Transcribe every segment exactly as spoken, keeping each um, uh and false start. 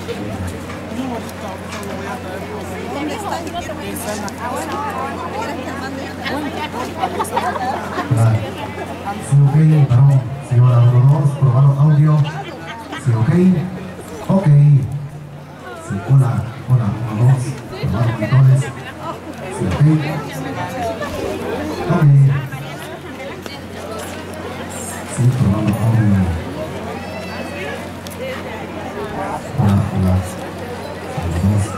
Sí, ok, varón, señora uno dos, probando audio. Sí, ok, ok. Sí, hola, hola, uno dos, probando monitores. Sí, ok. Ok. Sí, probando audio. Hola, hola. uno dos.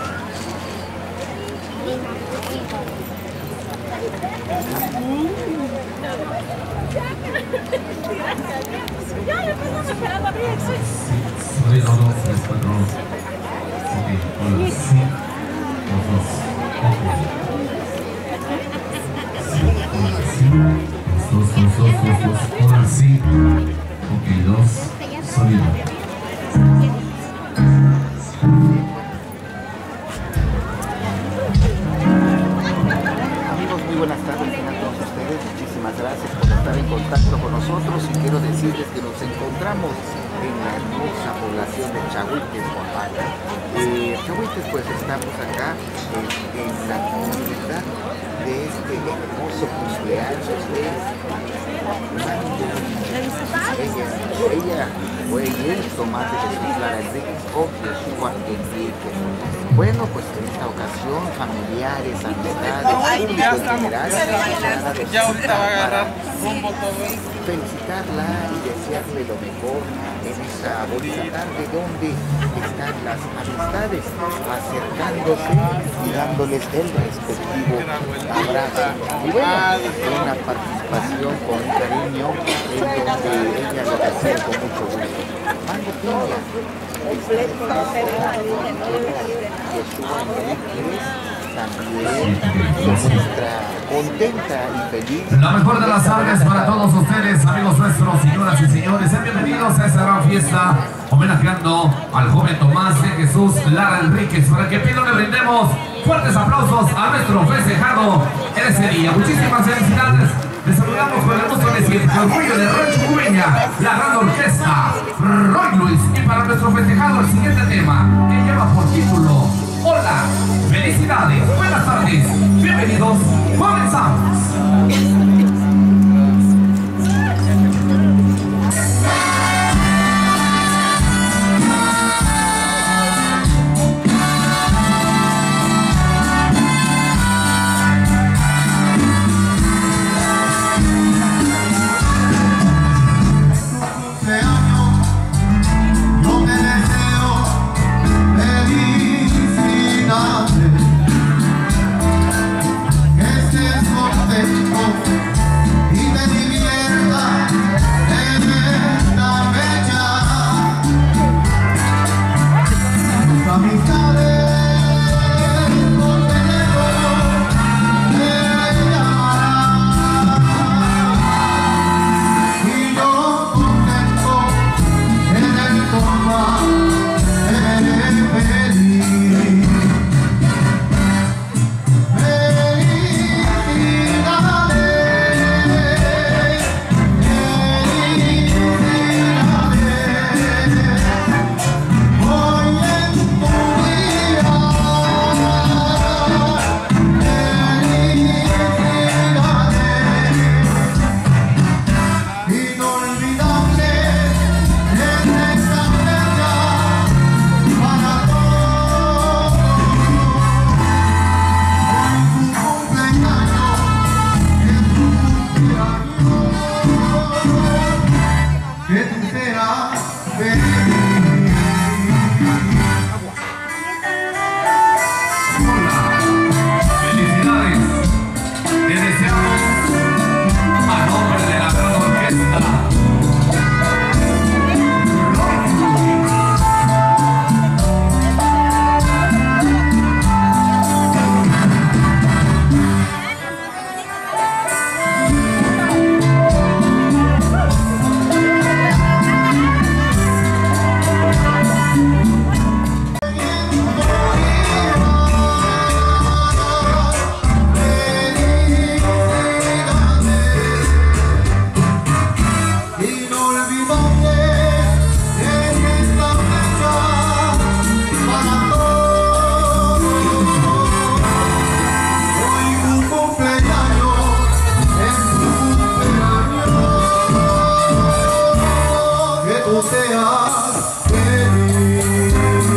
Ya le estamos esperando a abrir el switch. Soy uno dos tres cuatro. Ok, hola, sí. dos dos. Ok. Sí, hola, sí. dos dos dos dos dos. Hola, sí. Ok, dos. Sonido. Amigos, muy buenas tardes a todos ustedes. Muchísimas gracias por estar en contacto con nosotros y quiero decirles que nos encontramos en la hermosa población de Chahuites, Oaxaca. Eh, Chahuites, pues estamos acá en, en la comunidad de este hermoso cumpleaños de ella, ella fue el Tomás de Jesús Lara Enríquez o Yeshua Enrique. Bueno, pues en esta ocasión, familiares, amistades, público en general, ya ahorita va a agarrar rumbo todo esto. Felicitarla y desearle lo mejor en esta bonita tarde donde están las amistades acercándose y dándoles el respectivo abrazo. Y bueno, una participación con un cariño en donde ella lo desea con mucho gusto. Mango Piña. Yeshua Enríquez también se muestra contenta y feliz. La mejor de las tardes para todos ustedes, amigos nuestros, señoras y señores. Sean bienvenidos a esta gran fiesta homenajeando al joven Tomás de Jesús Lara Enríquez, para que pido le brindemos fuertes aplausos a nuestro festejado en ese día. Muchísimas felicidades. Les saludamos con el gusto de decir el orgullo de Rancho Cubeña, la gran orquesta Roy Luis. Y para nuestro festejado el siguiente tema, que lleva por título Hola, felicidades, buenas tardes, bienvenidos, comenzamos. seas feliz.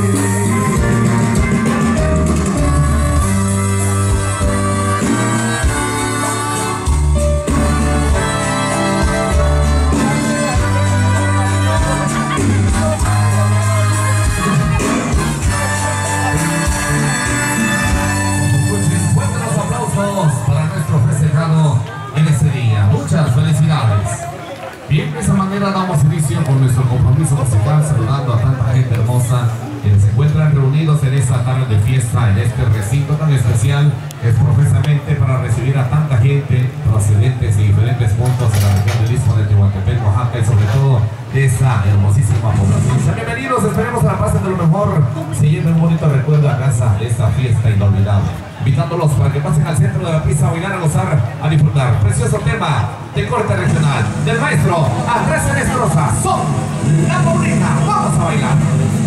Muchas felicidades. Bien, de esa manera damos inicio con nuestro compromiso musical, saludando a tanta gente hermosa que se encuentran reunidos en esta tarde de fiesta, en este recinto tan especial, que es profesamente para recibir a tanta gente procedentes de diferentes puntos de la región del Istmo de Tehuantepec, Oaxaca, y sobre todo de esta hermosísima población. Sean bienvenidos, esperemos a la paz de lo mejor, siguiendo un bonito recuerdo a casa de esta fiesta inolvidable. Invitándolos para que pasen al centro de la pista a bailar, a gozar, a disfrutar. Precioso tema de corte regional del maestro Andrés Enestrosa. Son La Paulina. Vamos a bailar.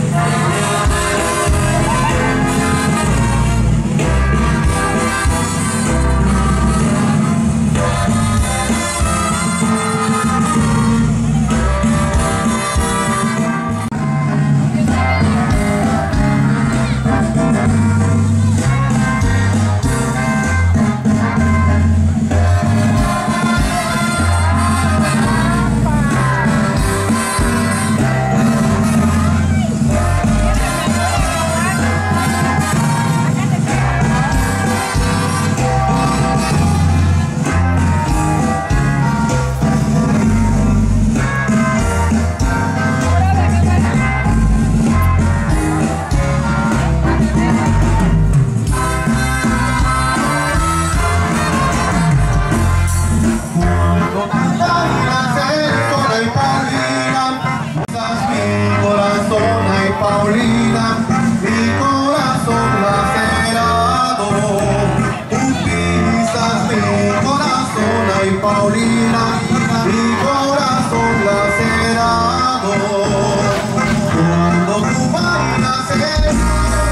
Paulina, mi corazón lacerado, utilizas mi corazón, ay Paulina, mi corazón lacerado, cuando tú bailas el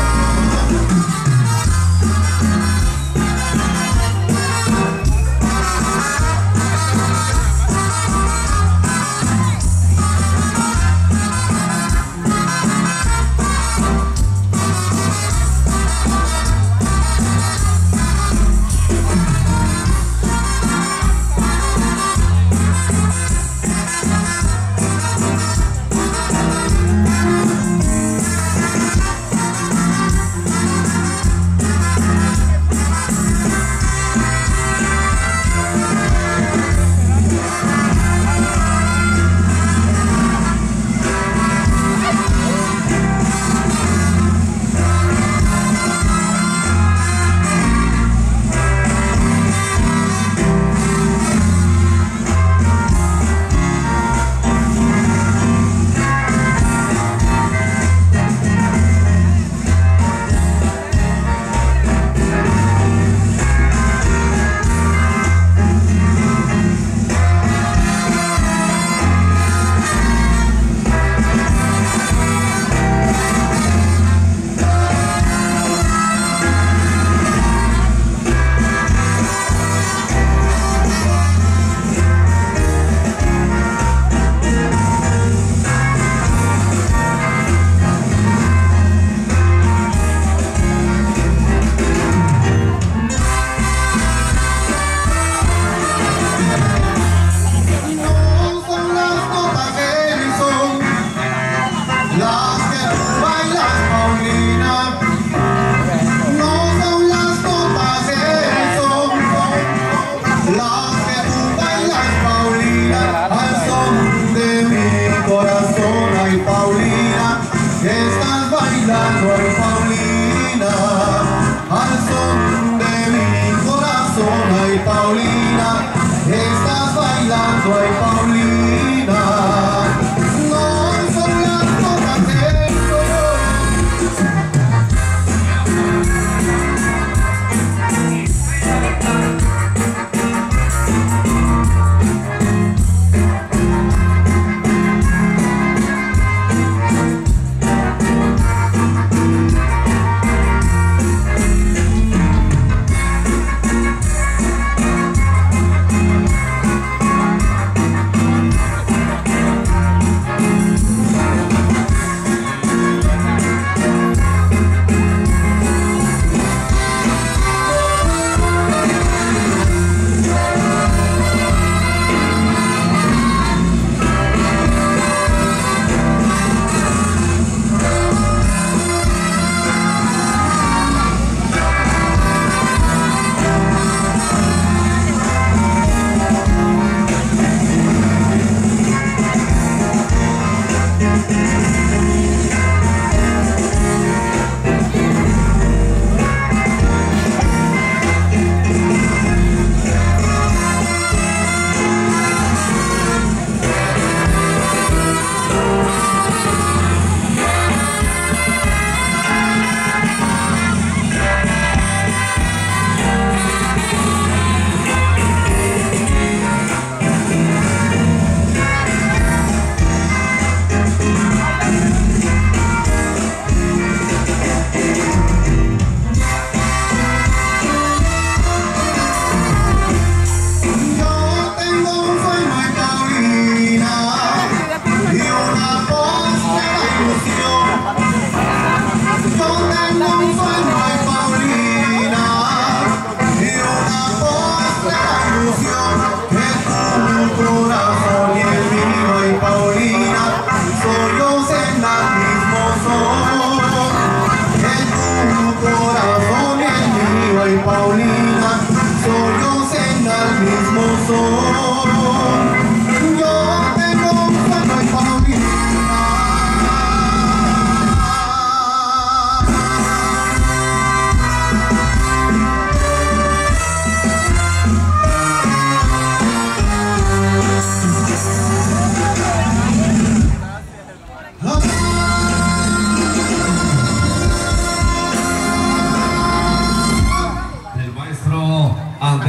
bailando, ay Paulina, al son de mi corazón, ay Paulina, estás bailando, ay Paulina, no son las cosas del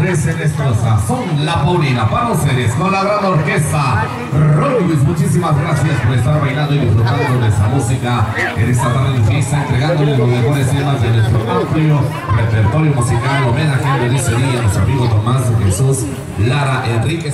merece nuestro sazón, la Paulina, para ustedes, con la gran orquesta Roy Luis. Muchísimas gracias por estar bailando y disfrutando de esa música en esta tarde de fiesta, entregándoles los mejores temas de nuestro amplio repertorio musical, homenaje de ese día a nuestro amigo Tomás Jesús Lara Enríquez.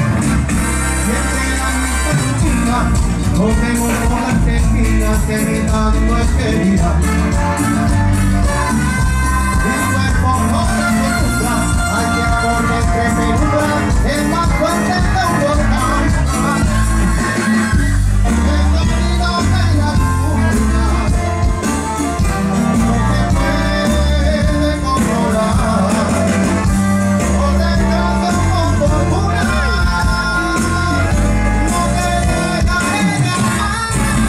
Nos vemos con las esquinas de mi vida. Mi cuerpo no se acostumbra al tiempo que se penumbra, es más fuerte que un volcán. El camino de la luna no se puede controlar. Por desgracia o por fortuna, no te dejaré de amar.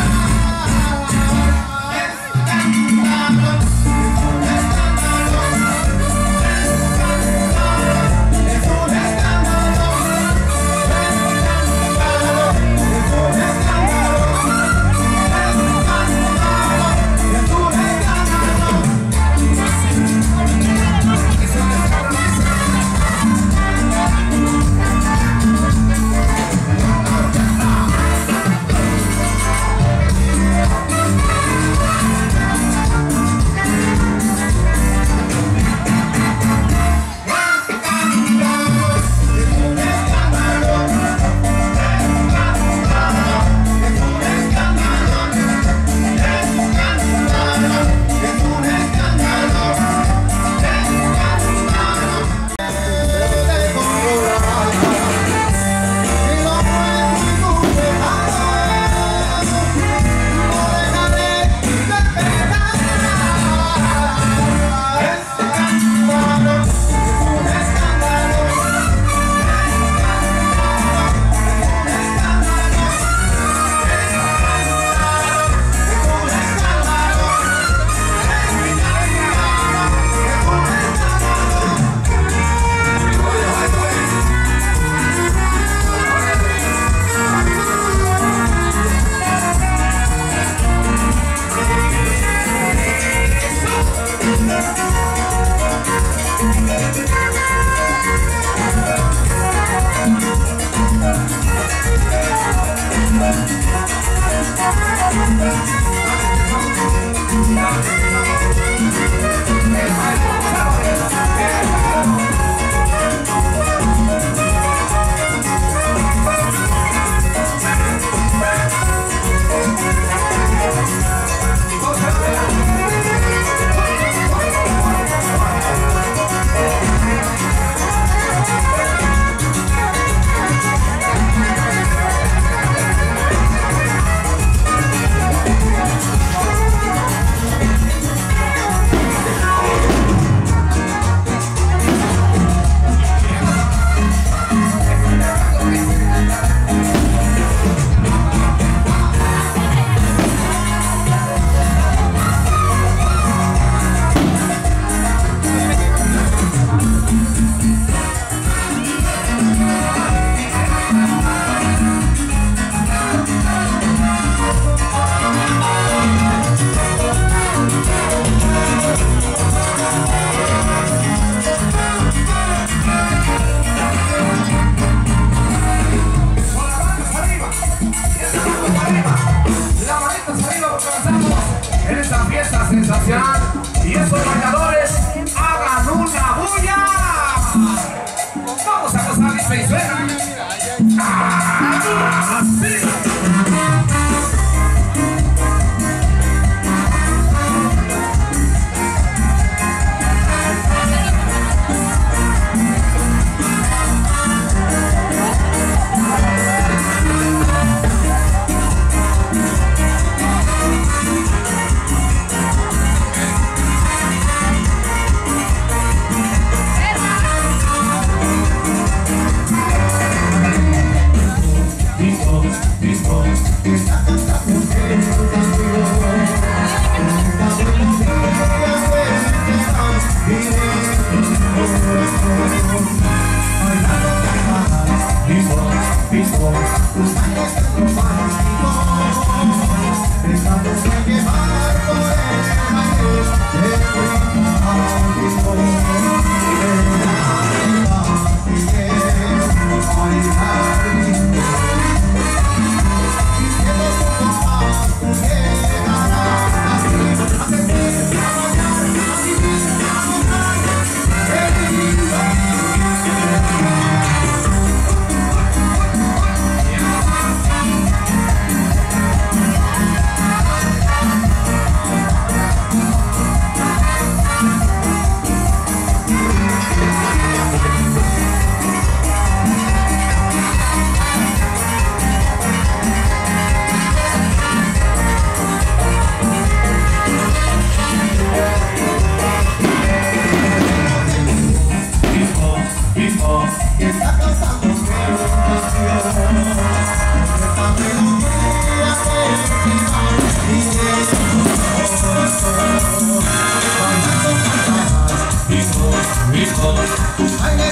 Y esos bailadores hagan una bulla. Vamos a gozar, dice y suena. ¡Ah, sí!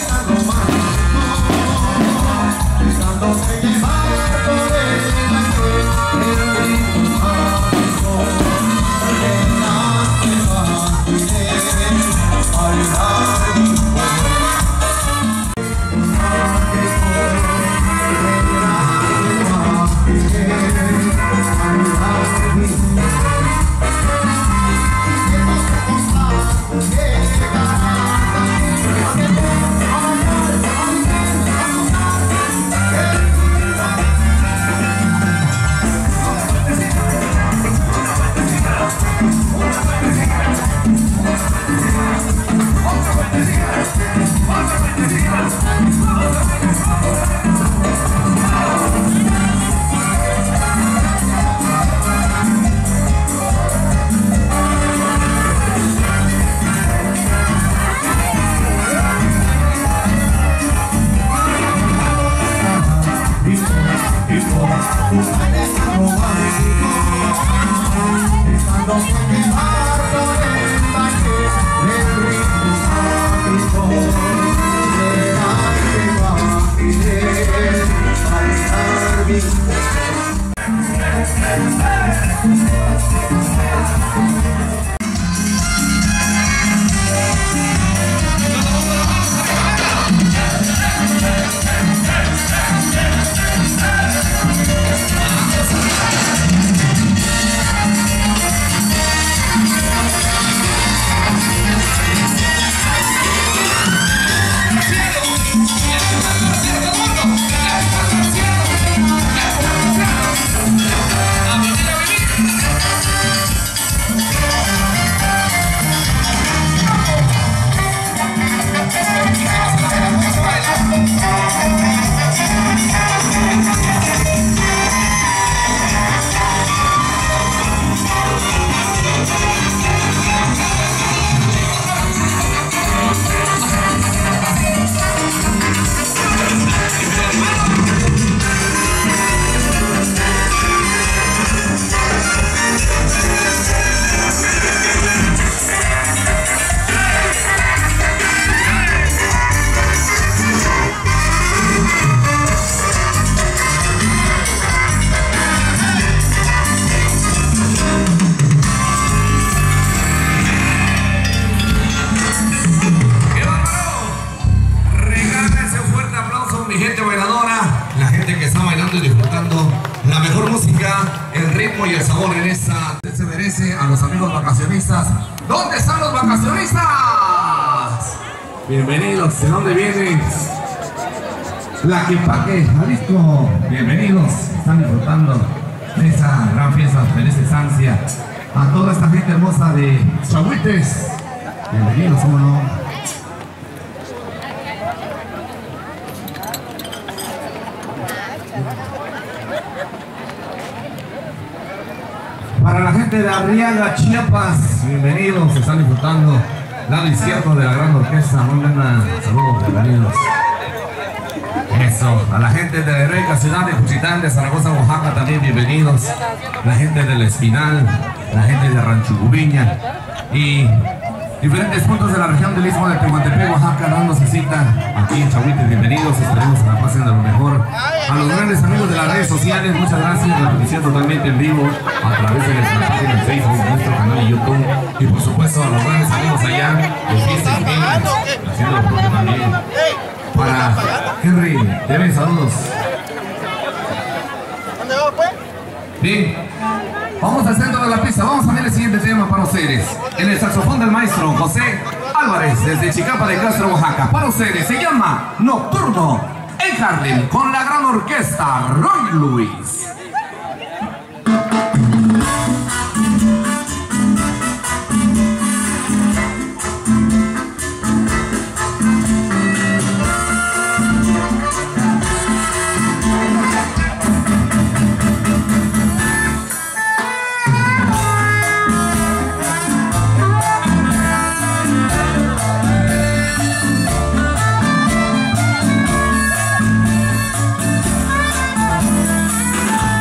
Y el sabor en esta se merece a los amigos vacacionistas. ¿Dónde están los vacacionistas? Bienvenidos. ¿De dónde vienen? Tlaquepaque, Jalisco. Bienvenidos. Están disfrutando de esa gran fiesta, feliz estancia. A toda esta gente hermosa de Chahuites. Bienvenidos, ¿cómo no? Para la gente de Arriaga, Chiapas, bienvenidos, están disfrutando lado izquierdo de la gran orquesta. Muy buena, saludos, bienvenidos. Eso, a la gente de Hereca, ciudad de Juchitán, de Zaragoza, Oaxaca, también bienvenidos. La gente del Espinal, la gente de Rancho Gubiña y diferentes puntos de la región del Istmo de Tehuantepec, Oaxaca, dándose cita aquí en Chahuites. Bienvenidos, esperemos que la pasen de lo mejor. A los grandes amigos de las redes sociales, muchas gracias. La transmisión totalmente en vivo a través de nuestra página en Facebook, nuestro canal de YouTube. Y por supuesto a los grandes amigos allá de Fiesta y Games, haciendo lo propio también. Para Henry, deben saludos. ¿Dónde va, pues? Bien, vamos al centro de la pista. Vamos a ver el siguiente tema para ustedes. En el saxofón del maestro José Álvarez, desde Chicapa de Castro, Oaxaca. Para ustedes se llama Nocturno en Harlem, con la gran orquesta Roy Luis. Ay,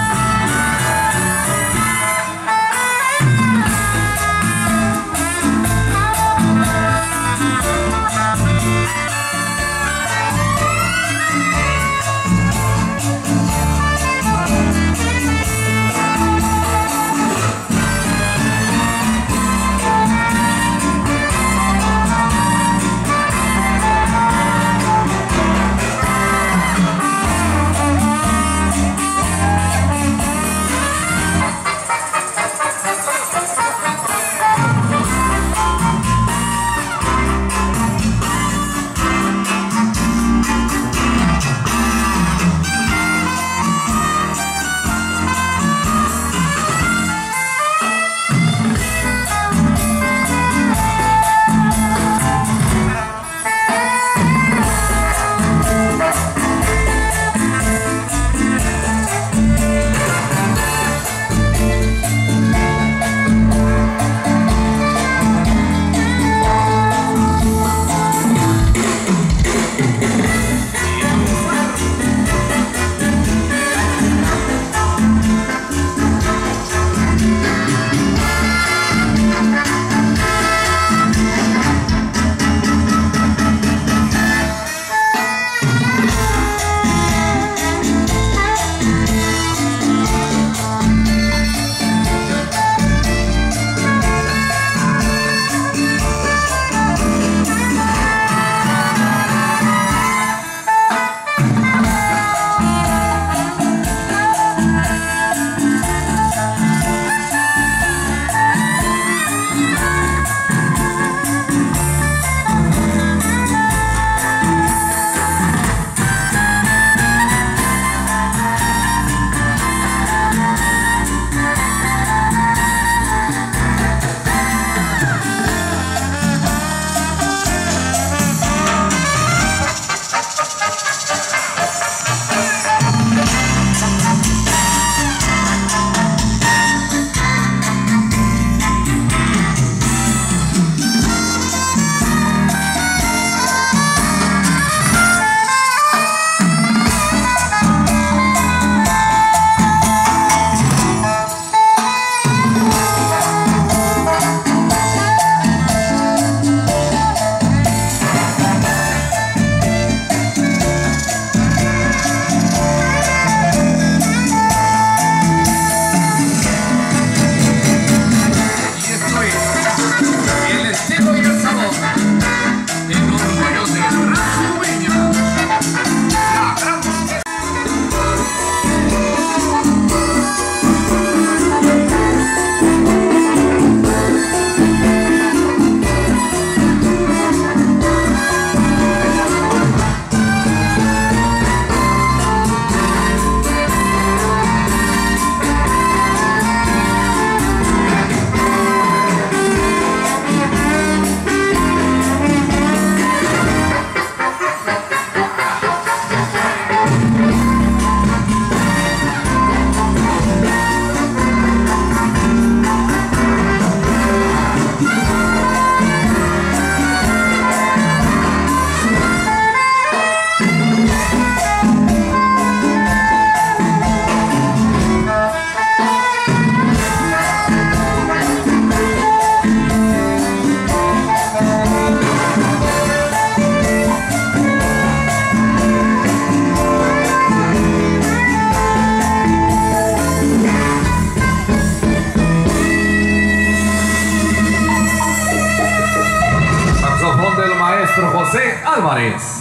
Flores.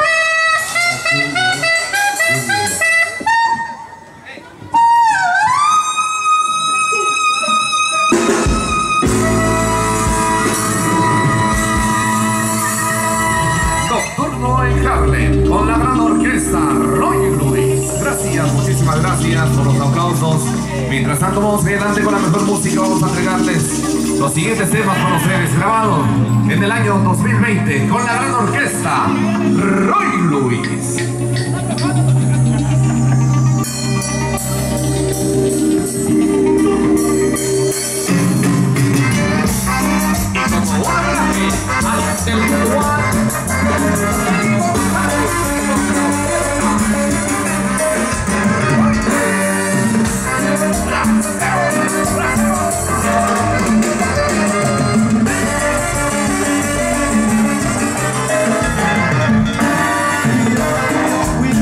Nocturno en Harlem con la gran orquesta Roy Luis. Gracias, muchísimas gracias por los aplausos. Mientras tanto vamos adelante con la mejor música. Vamos a entregarles los siguientes temas para ustedes, grabado en el año dos mil veinte con la gran orquesta Roy Luis. We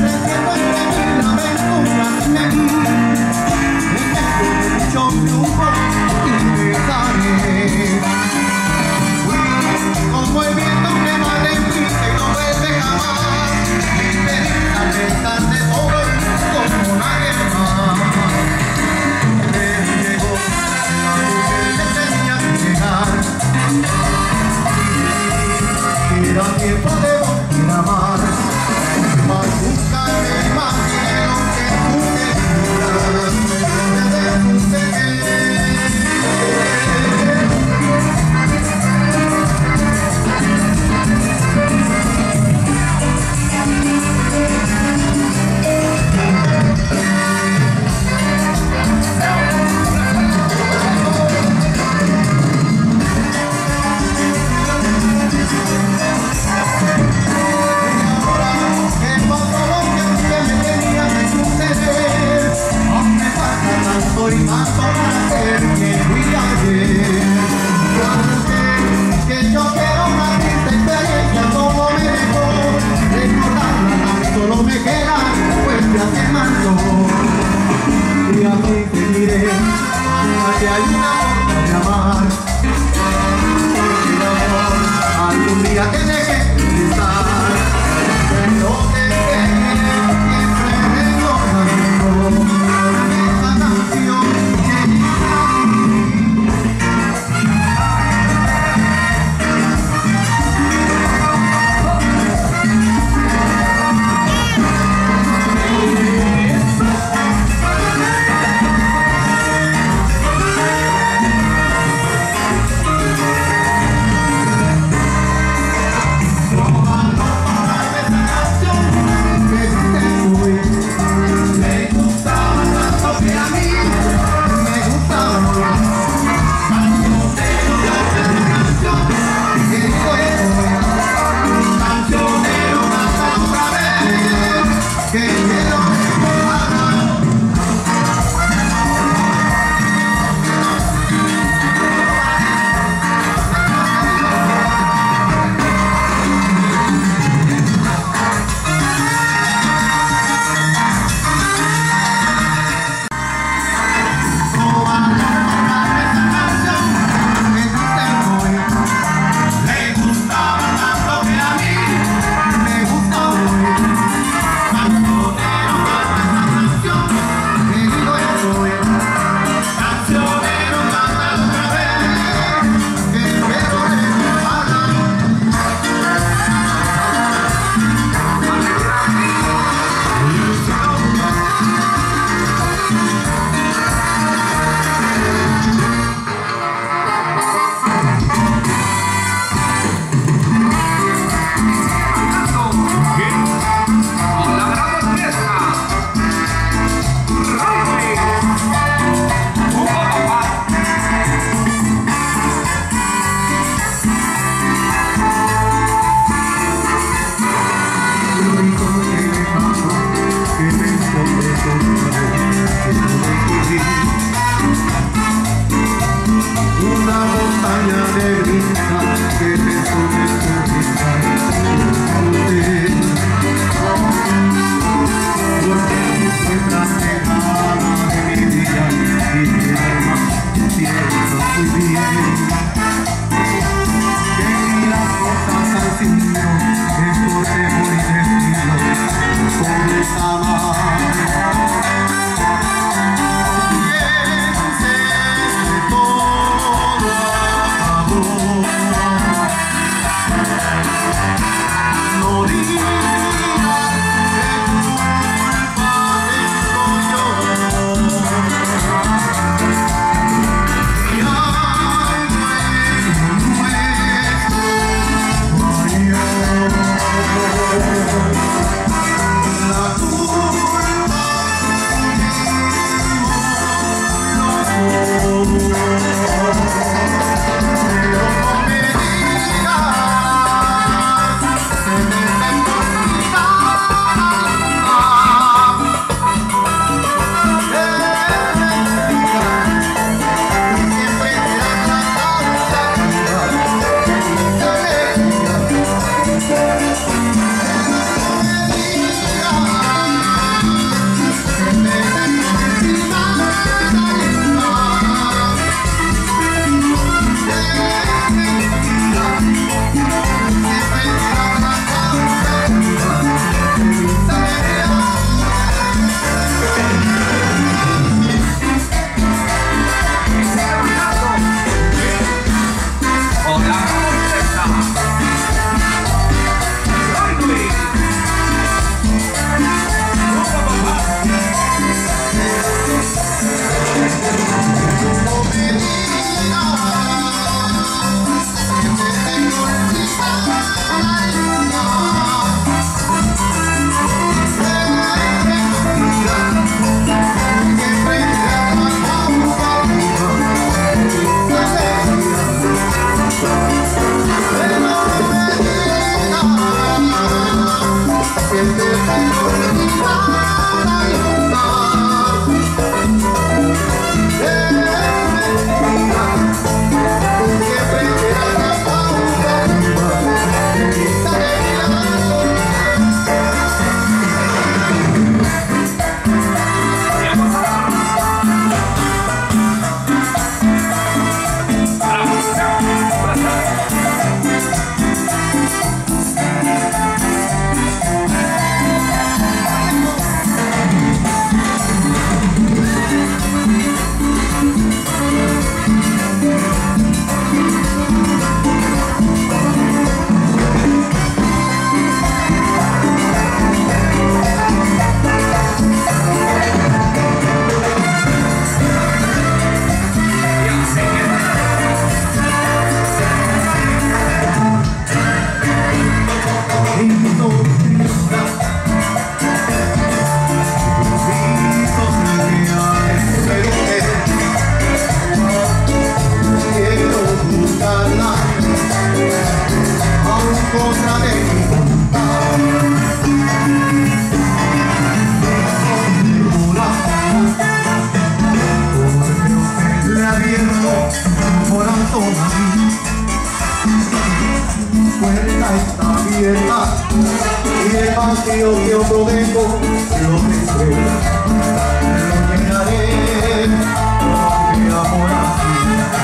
Y el vacío que otro dejo lo tendré, lo llenaré de amor así.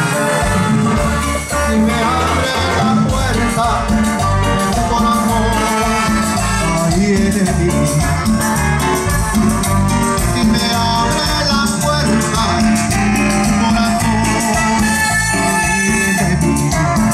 Si me abre la puerta de tu corazón, ahí he de vivir. Si me abre la puerta de tu corazón, ahí he de vivir.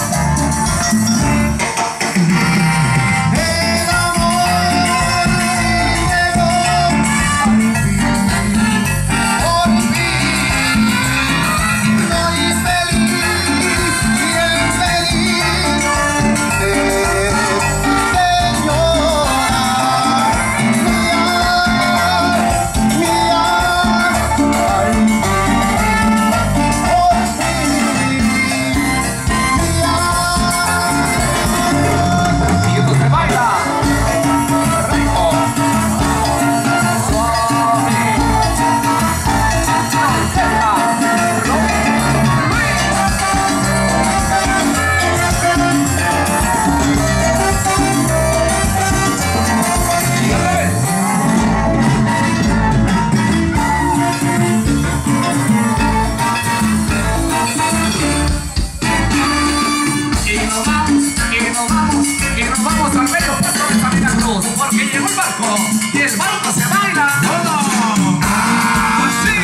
Porque llegó el barco y el barco se baila. ¡Oh! ¡Ah, sí!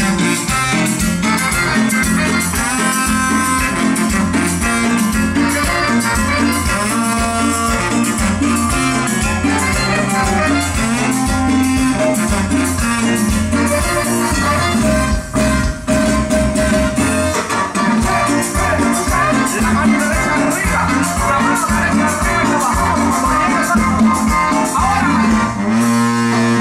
La mano derecha arriba, la mano derecha arriba y abajo. Ahora.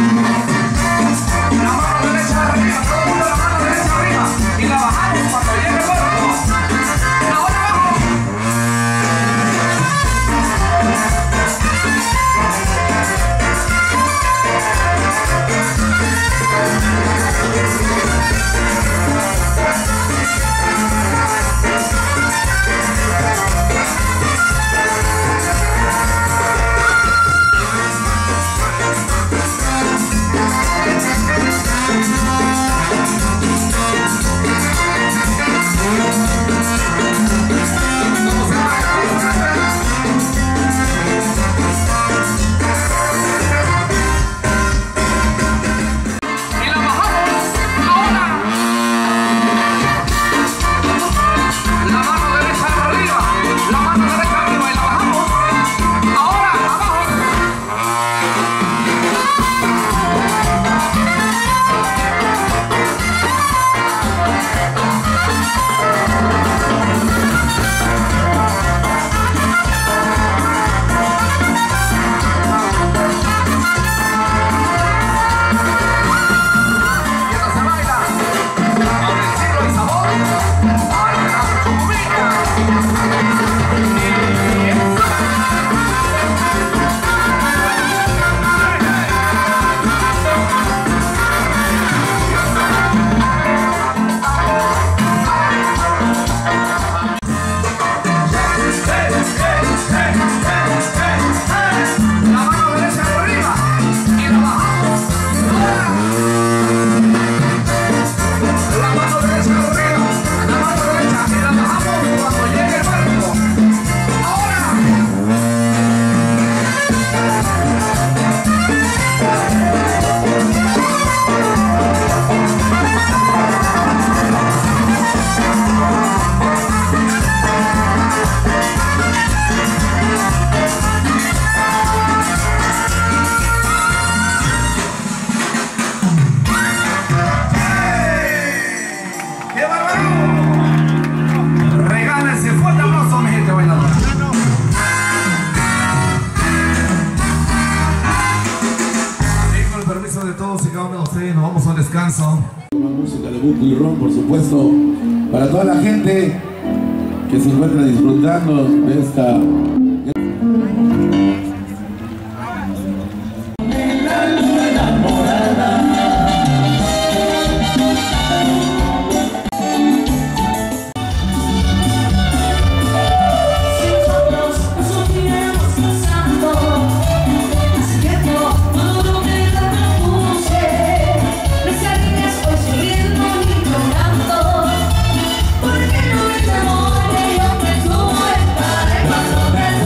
todos y cada uno de ustedes, nos vamos a un descanso. Más música de Buco y Ron, por supuesto, para toda la gente que se encuentra disfrutando de esta... Porque no me enamoré, yo me tuve para cuando me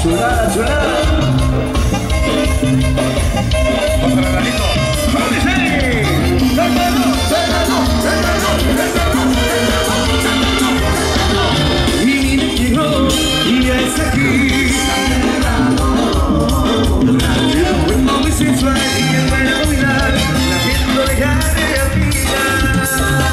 Chulada, chulada. Y es aquí. Ritmo muy sensual y que para dominar la gente no deja de afinar.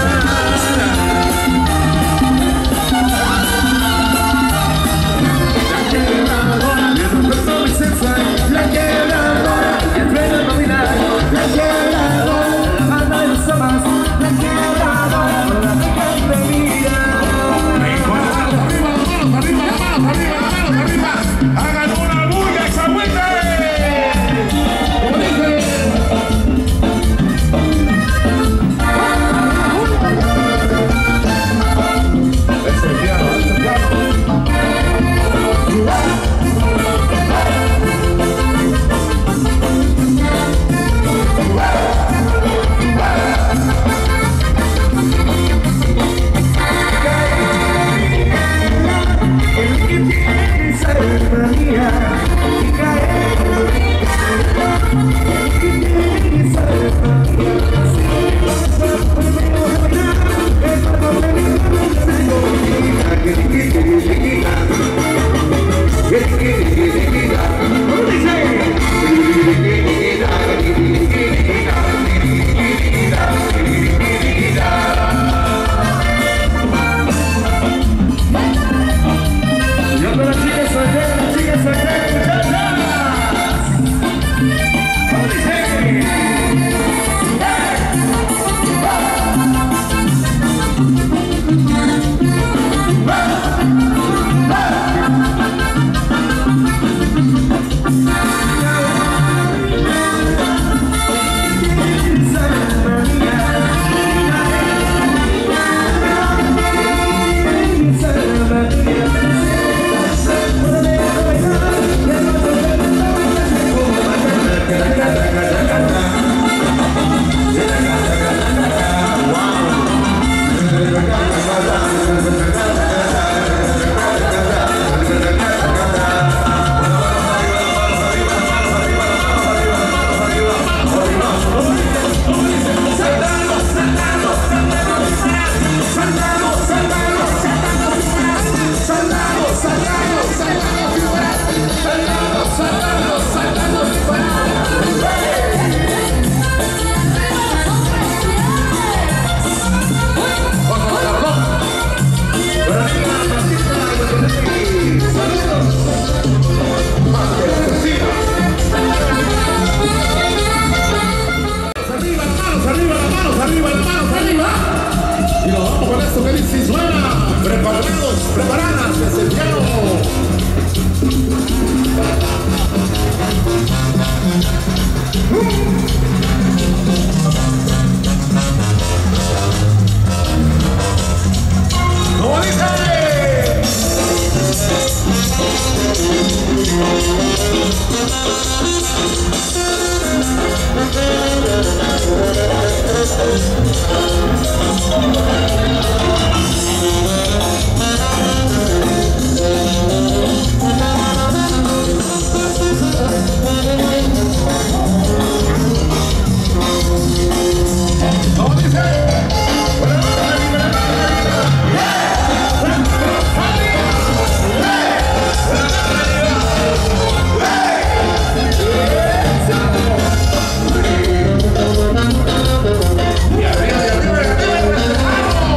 La quebradora, ritmo muy sensual, la quebradora, que para dominar la quebradora, la banda de los amas, la quebradora, la dejan de mirar. Arriba, arriba, arriba, arriba. Hagan una bulla, esa vuelta. Como dice. Es el piano, es el piano. Y arriba, y arriba, y arriba, y arriba.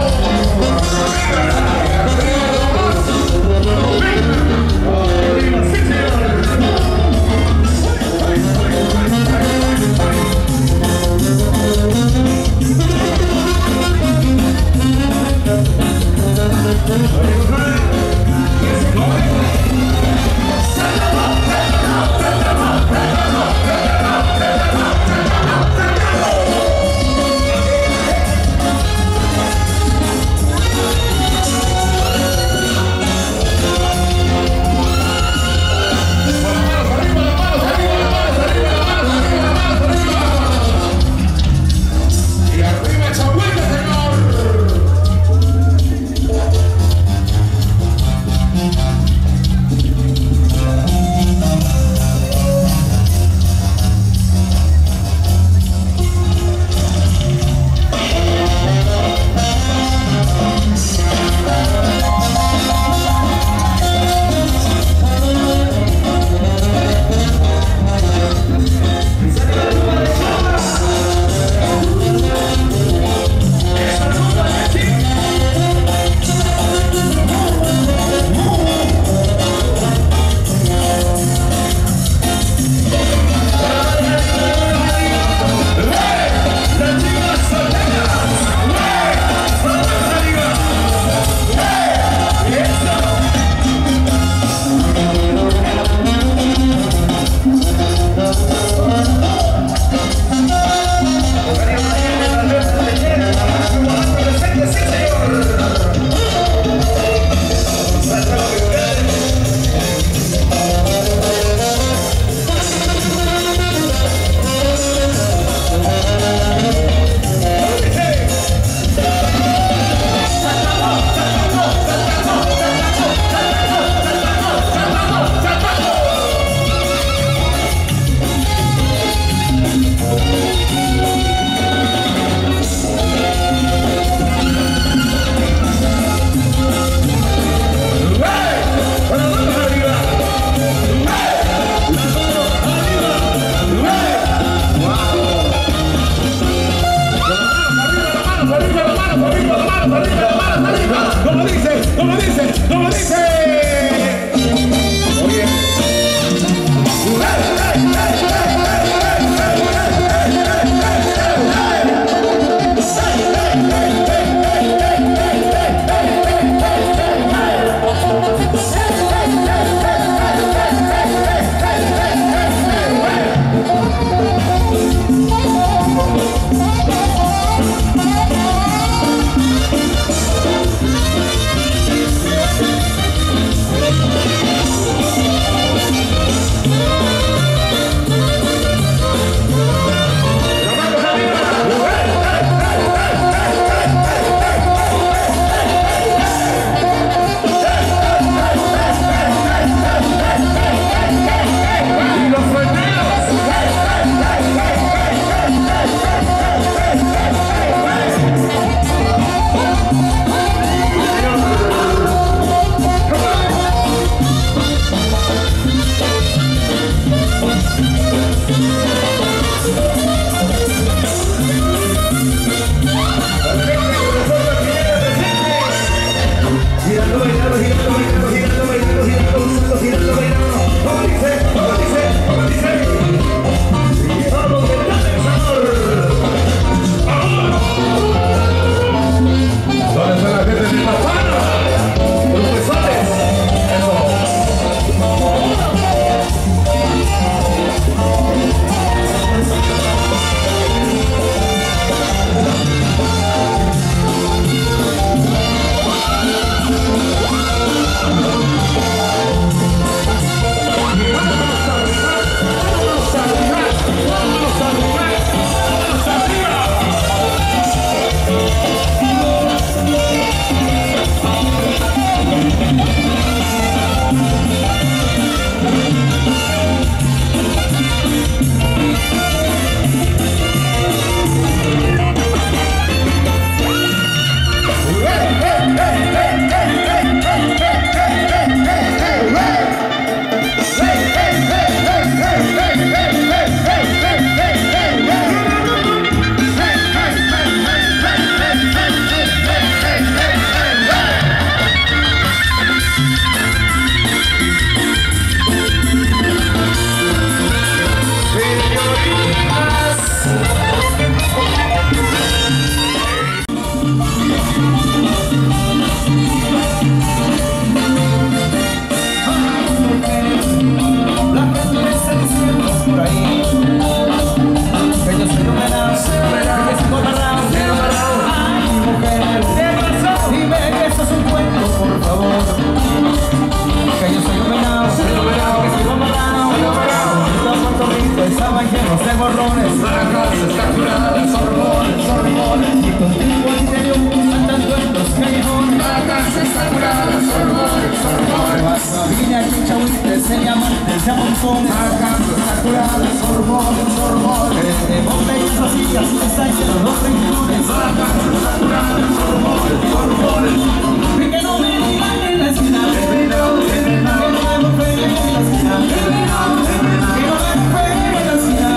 contigo aquí te dio andando en los callejones. La casa está curada, sorbol, sorbol. Cuando vine aquí en Chahuites, en diamantes de montones. La casa está curada, sorbol, sorbol. De botellas vacías están llenos los rincones. La casa está curada, sorbol, sorbol. Y que no me digan en la esquina, que no me bofeen en la esquina, que no me bofeen en la esquina.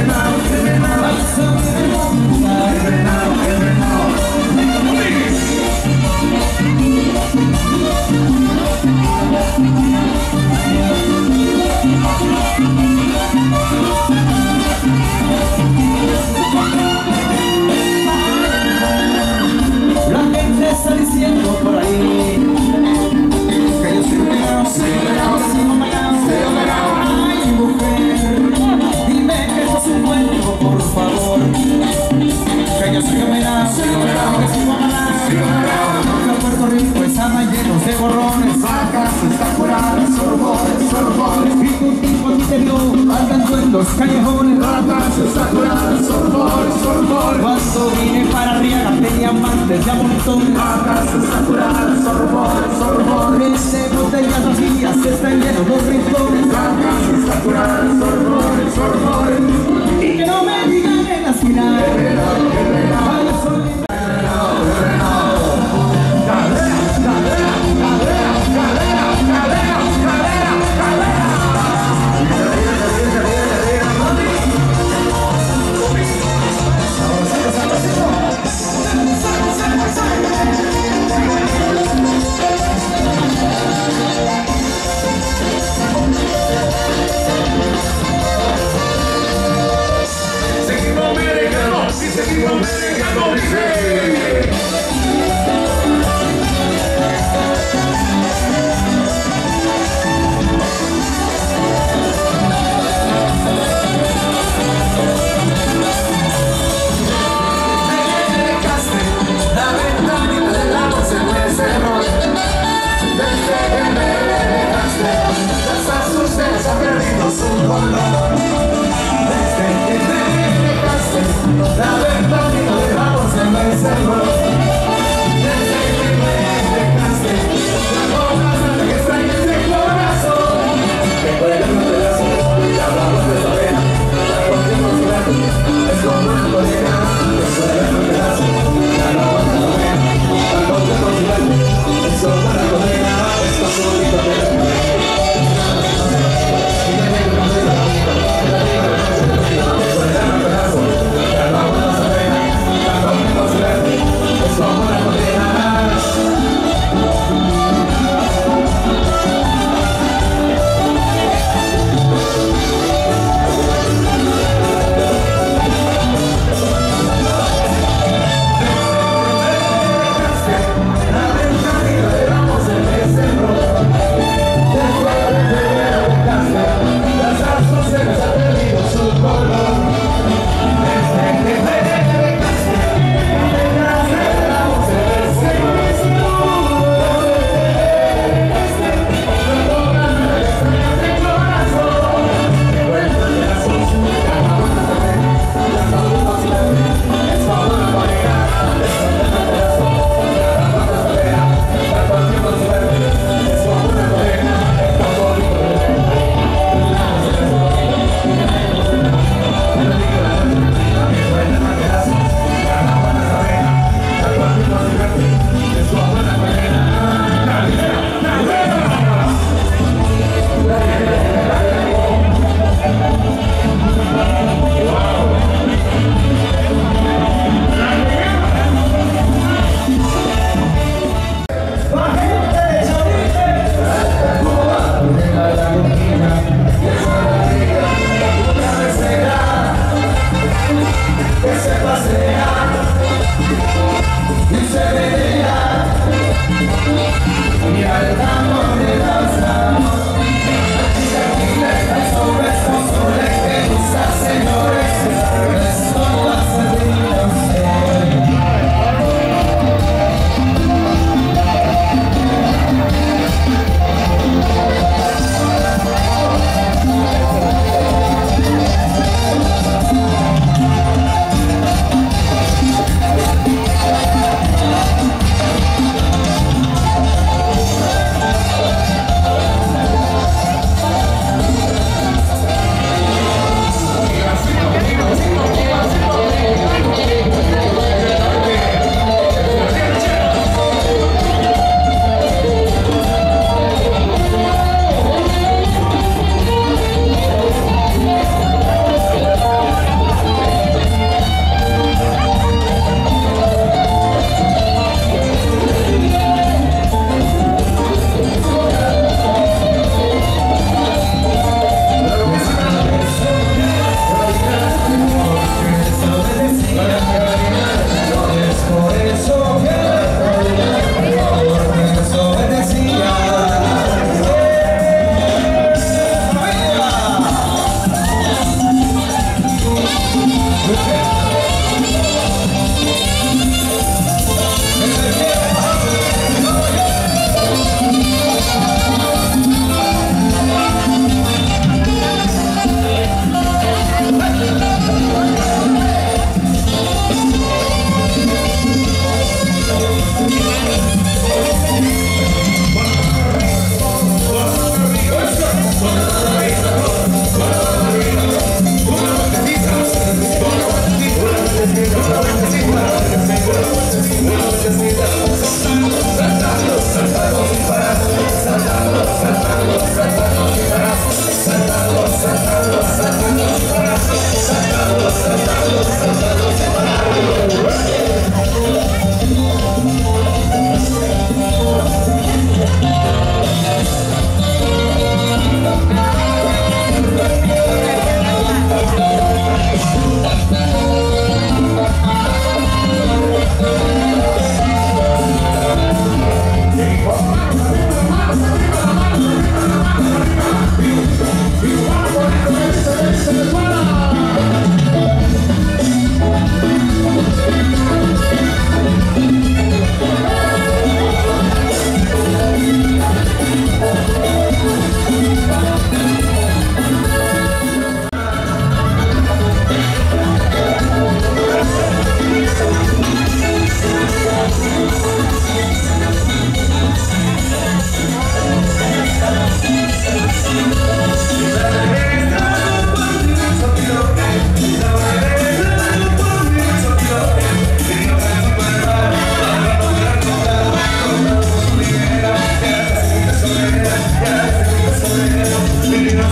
La gente está diciendo por ahí que yo soy pegado, soy pegado, soy pegado, soy pegado. Ay, mujer, dime que esto es un cuento, por favor. Que yo soy pegado, soy pegado, que soy pegado, soy pegado. Porque Puerto Rico está más lleno de borrones. La casa está curada, sorbores, sorbores. Y contigo aquí te vio andando en los callejones. La casa está curada, sorbores, sorbores. Cuando vine para Arriaga tenía amantes de a montones. La casa está curada, sorbores, sorbores. De botellas vacías están llenos los rincones. La casa está curada, sorbores, sorbores. Y que no me digan en la esquina. Ay, soy Seguimos merenando y seguimos merenando, dice. la verdad y lo dejamos en el cerro. Desde que me dejaste, la cosa que está en este corazón. Te cuelgan los pedazos y hablamos de esa pena. La encontremos gratis, es como una colina. Te cuelgan los pedazos, ya no aguanta la pena. La encontremos gratis, es como una colina. Esto es un bonito pena. Y ya me he conocido la vida, la vida, la vida, la vida, la vida, la vida, la vida, la vida, la vida,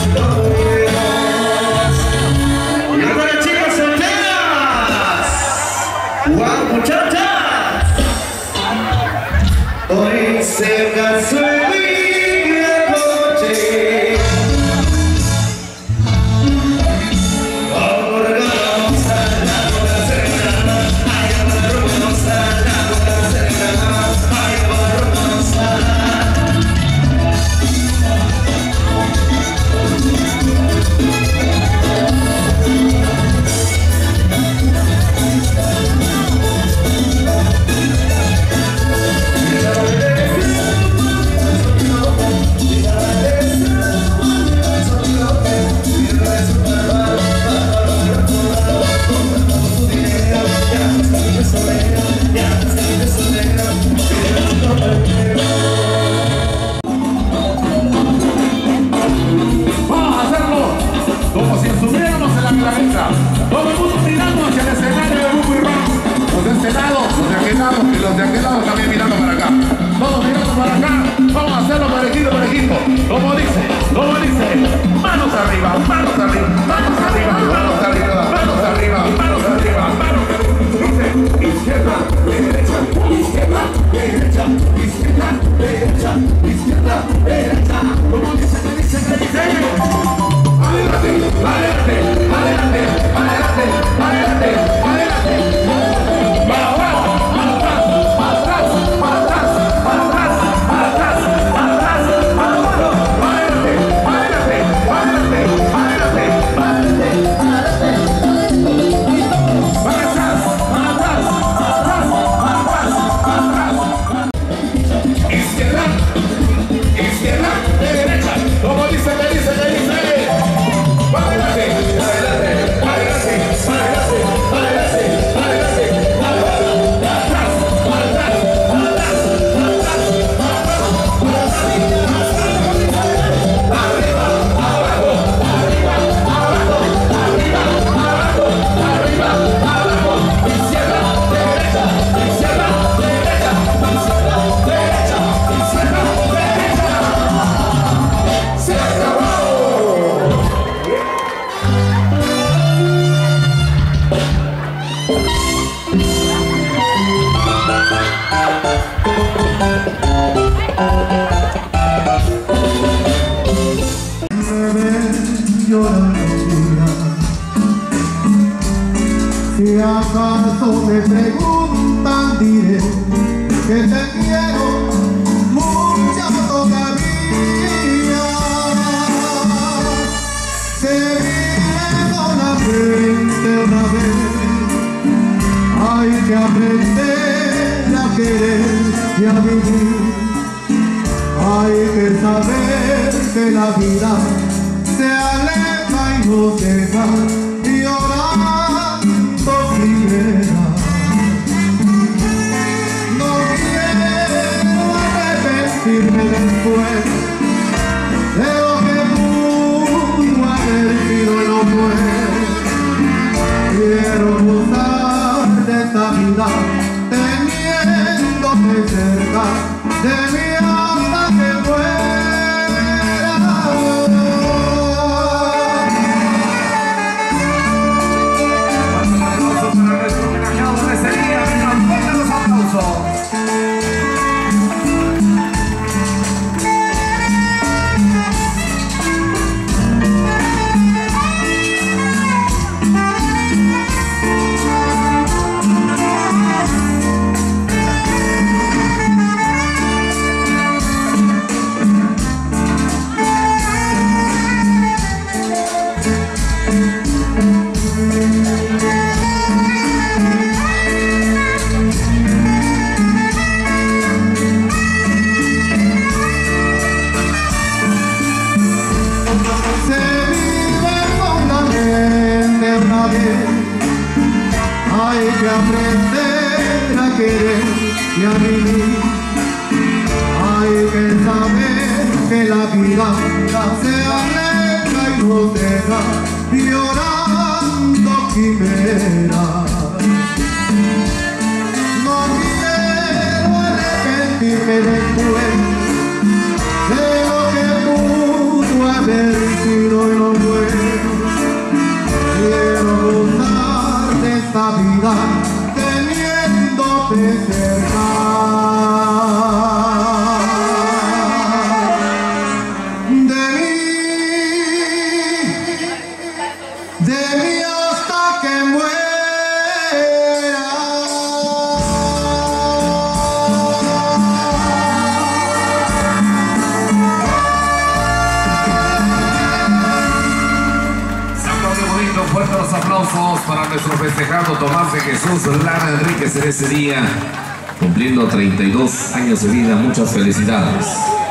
Hoy se casó en mi noche. Vamos a la boda cercana, ay, vamos a la boda cercana, ay, vamos a como dice, como dice, manos arriba, manos arriba, manos arriba, manos arriba, manos arriba, manos arriba, manos arriba, dice, izquierda, derecha, izquierda, derecha, izquierda, derecha, izquierda, derecha, como dice, que dice, que dice, adelante, adelante, adelante, adelante, adelante, adelante, para abajo, para atrás, para atrás, para atrás, para atrás, para atrás, para atrás, para abajo, adelante, adelante, adelante, adelante, adelante, para atrás, para atrás, para atrás, para atrás, para atrás, izquierda, izquierda, derecha, como dice, que dice, que dice, para adelante, adelante, adelante, adelante, adelante, adelante, para atrás, para atrás, para atrás, para atrás, para atrás, arriba, abajo, arriba, abajo, arriba, abajo, arriba, abajo, izquierda, derecha, izquierda, derecha, izquierda, derecha, izquierda, derecha. Se acabó. Me ven llorando, si acaso me preguntan diré que te quiero mucho todavía, que vive solamente una vez, hay que aprender a querer y a vivir. Hay que saber que la vida se aleja y nos deja llorando primera. No quiero arrepentirme después de lo que pudo haber sido y no fue. Quiero gozar de esta vida teniéndote cerca de mí hasta que muera. Un aplauso para nuestro homenajeado de ese día. Vengan, fuertes los aplausos. Hay que aprender a querer y a vivir. Hay que saber que la vida se aleja y nos deja llorando quimeras. No quiero arrepentirme después de lo que pudo haber sido fuertes los aplausos para nuestro festejado Tomás de Jesús Lara Enríquez en ese día, cumpliendo treinta y dos años de vida. Muchas felicidades.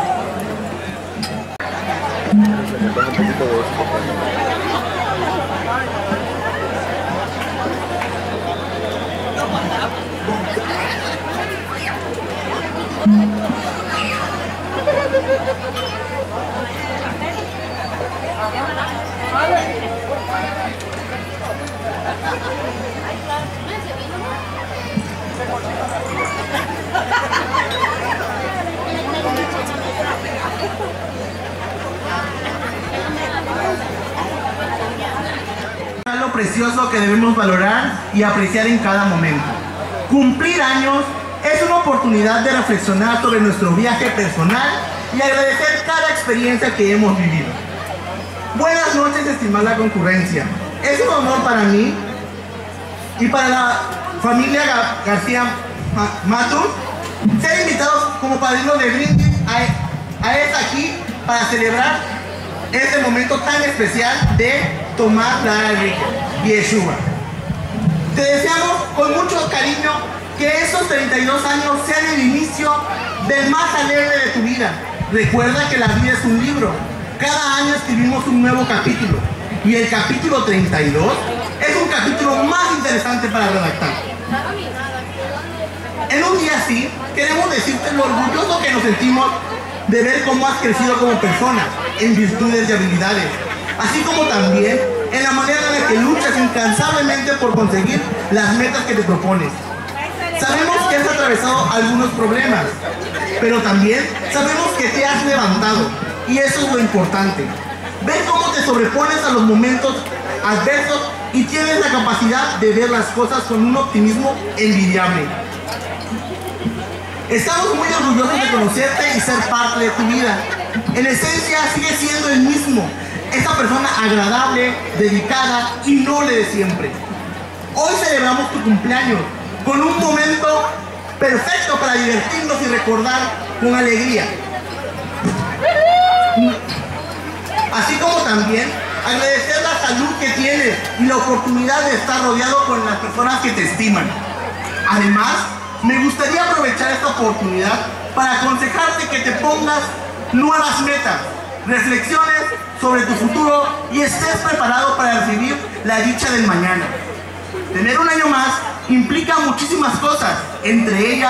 Lo precioso que debemos valorar y apreciar en cada momento. Cumplir años es una oportunidad de reflexionar sobre nuestro viaje personal y agradecer cada experiencia que hemos vivido. Buenas noches, estimada concurrencia. Es un honor para mí y para la familia Gar García Matus ser invitados como padrinos de brindis a, a esta aquí para celebrar este momento tan especial de Tomás Lara Enríquez, Yeshua. Te deseamos con mucho cariño que estos treinta y dos años sean el inicio del más alegre de tu vida. Recuerda que la vida es un libro. Cada año escribimos un nuevo capítulo. Y el capítulo treinta y dos es un capítulo más interesante para redactar. En un día así, queremos decirte lo orgulloso que nos sentimos de ver cómo has crecido como persona, en virtudes y habilidades, así como también en la manera en la que luchas incansablemente por conseguir las metas que te propones. Sabemos que has atravesado algunos problemas, pero también sabemos que te has levantado, y eso es lo importante. Ver cómo te sobrepones a los momentos adversos y tienes la capacidad de ver las cosas con un optimismo envidiable. Estamos muy orgullosos de conocerte y ser parte de tu vida. En esencia sigue siendo el mismo, esa persona agradable, dedicada y noble de siempre. Hoy celebramos tu cumpleaños con un momento perfecto para divertirnos y recordar con alegría. Así como también agradecer la salud que tienes y la oportunidad de estar rodeado con las personas que te estiman. Además, me gustaría aprovechar esta oportunidad para aconsejarte que te pongas nuevas metas, reflexiones sobre tu futuro y estés preparado para recibir la dicha del mañana. Tener un año más implica muchísimas cosas, entre ellas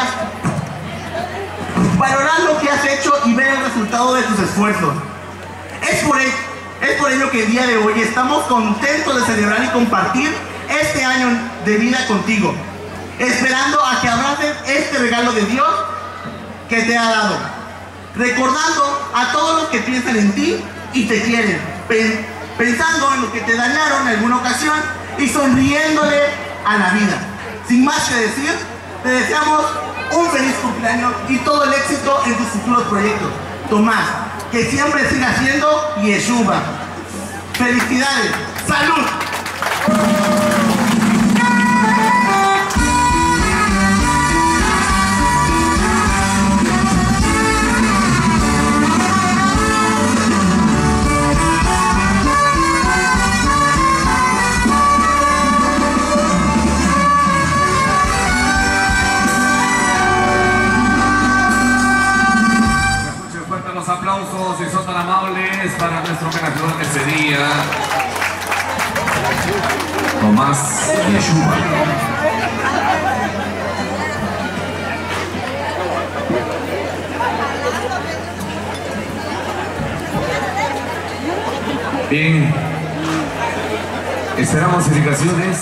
valorar lo que has hecho y ver el resultado de tus esfuerzos. Es por, el, es por ello que el día de hoy estamos contentos de celebrar y compartir este año de vida contigo, esperando a que abraces este regalo de Dios que te ha dado, recordando a todos los que piensan en ti y te quieren, pensando en los que te dañaron en alguna ocasión y sonriéndole a la vida. Sin más que decir, te deseamos un feliz cumpleaños y todo el éxito en tus futuros proyectos. Tomás, que siempre siga siendo Yeshua. Felicidades, salud. Aplausos, si son tan amables, para nuestro homenajeador en este día, Tomás Yeshua. Bien, esperamos indicaciones.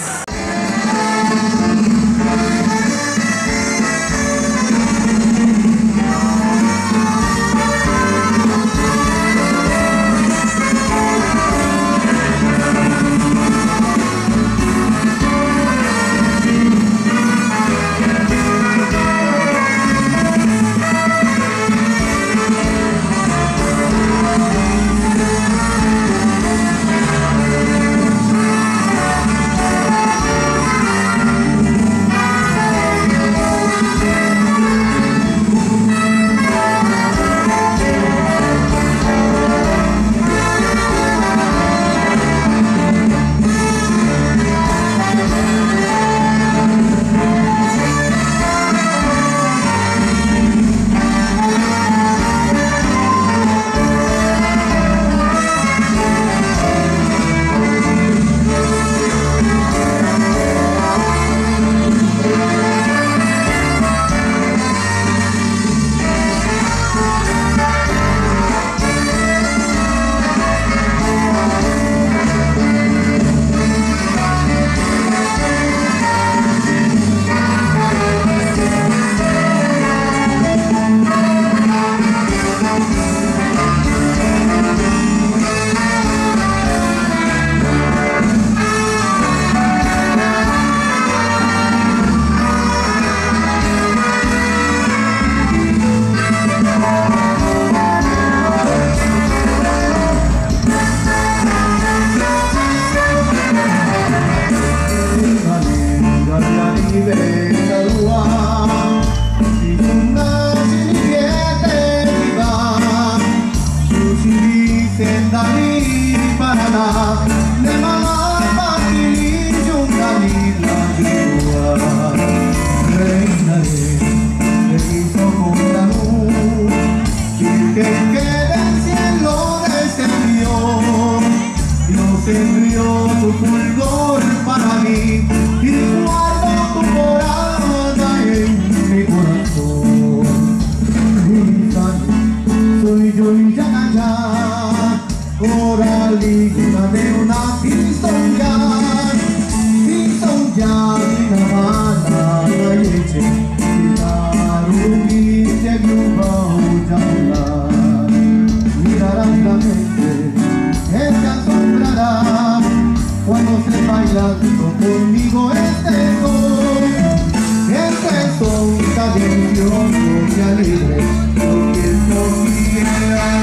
se envió tu fulgor para mí y guardo tu morada en mi corazón. Mi sangre soy yo y ya, ya, coralina de una pistola, pistola de una mala leche, y la rubia de un baúl. Mirarán la mente, él te asombrará cuando estés bailando conmigo este son, este son cadencioso y alegre, lo que no quiera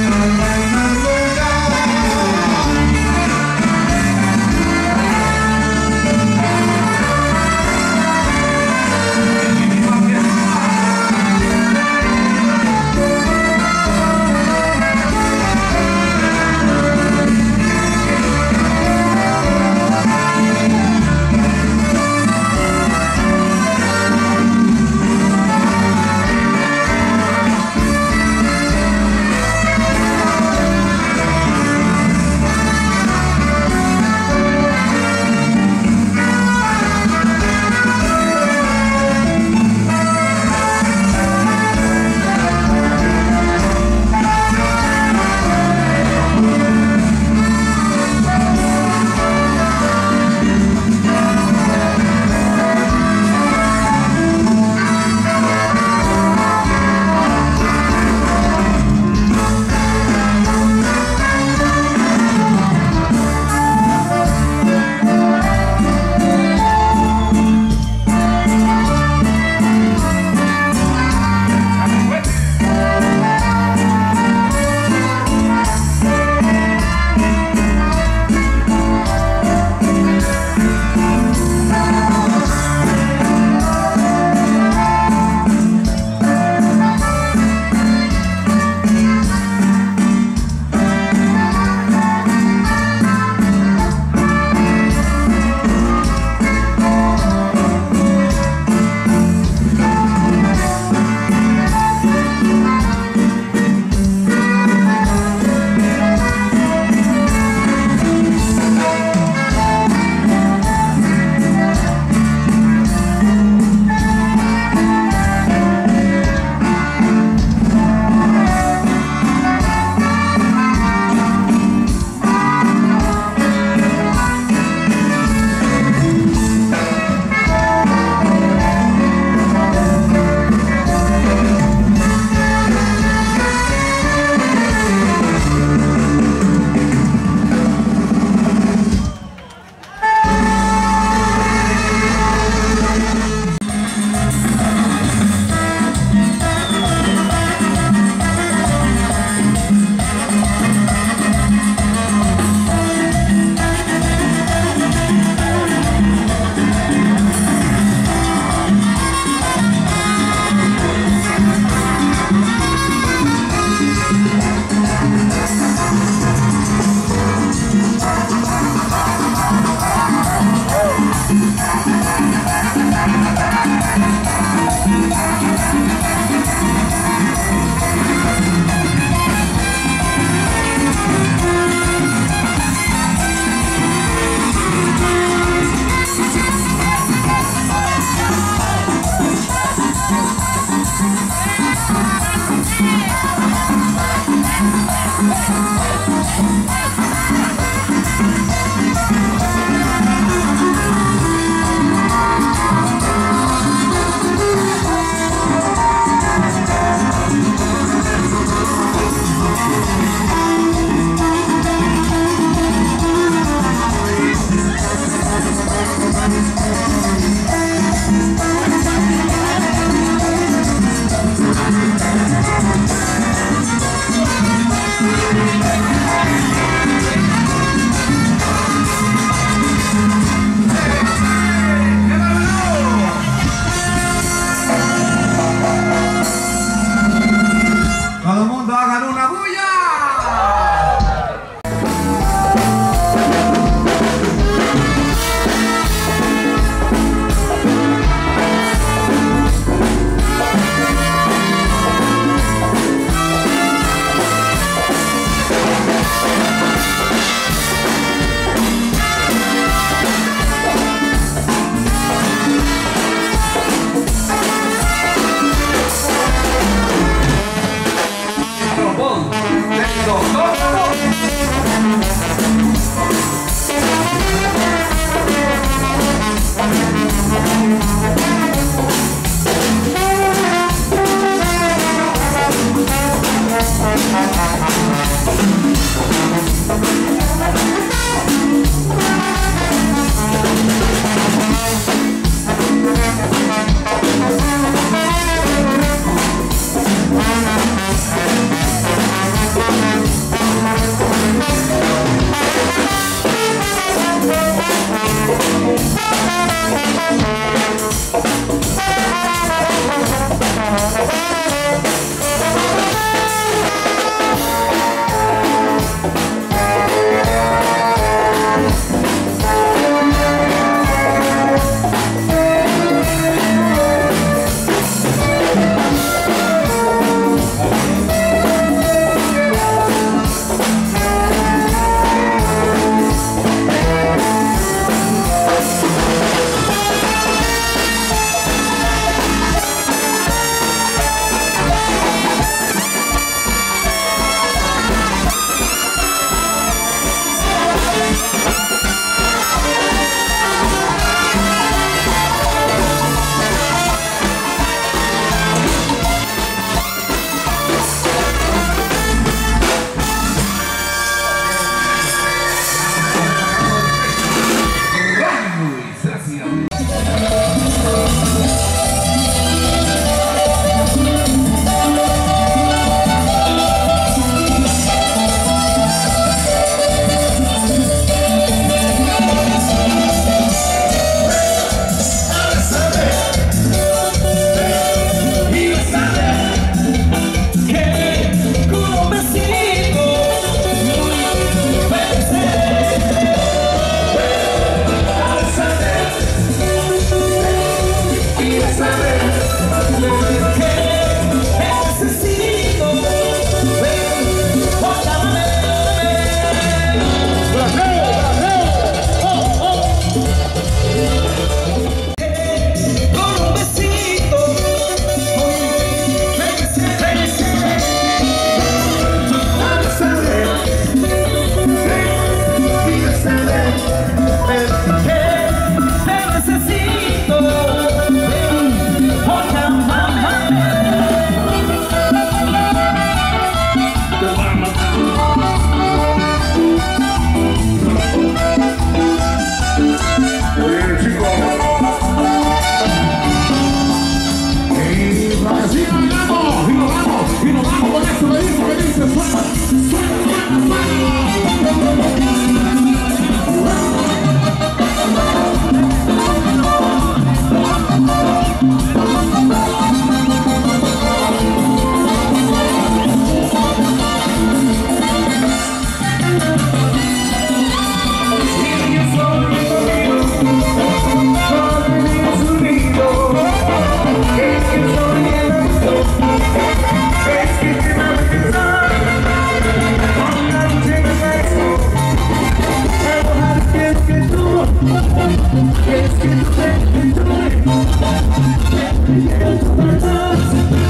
es que tú te entuve, me quiero tomar más.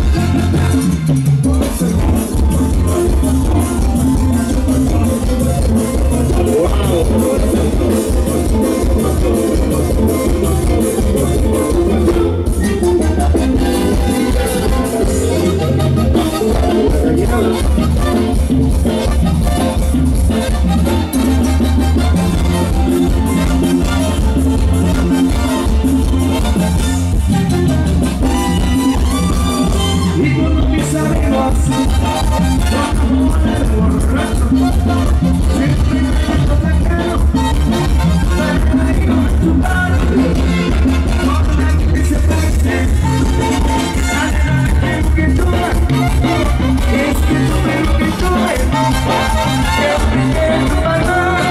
Y cuando mis amigos no me borracho, siempre me digo tan caro, pero me digo tu mano, cuando la gente se parece, sale la gente que tuve, es que tuve lo que tuve, que me quiero tomar más.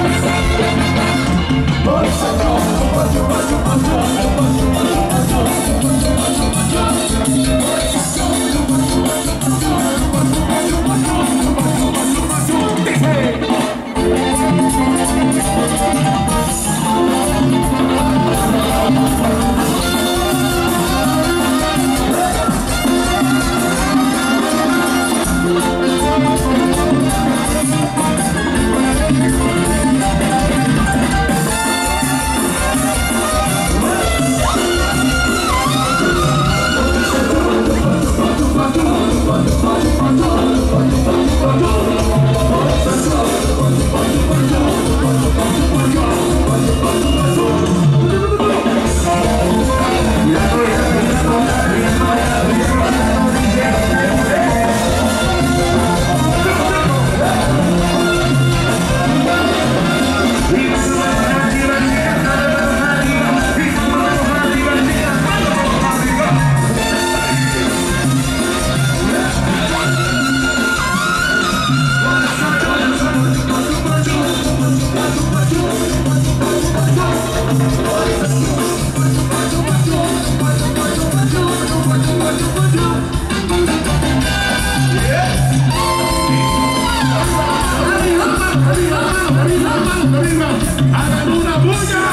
Por favor, por favor, por ¡hagan una bulla!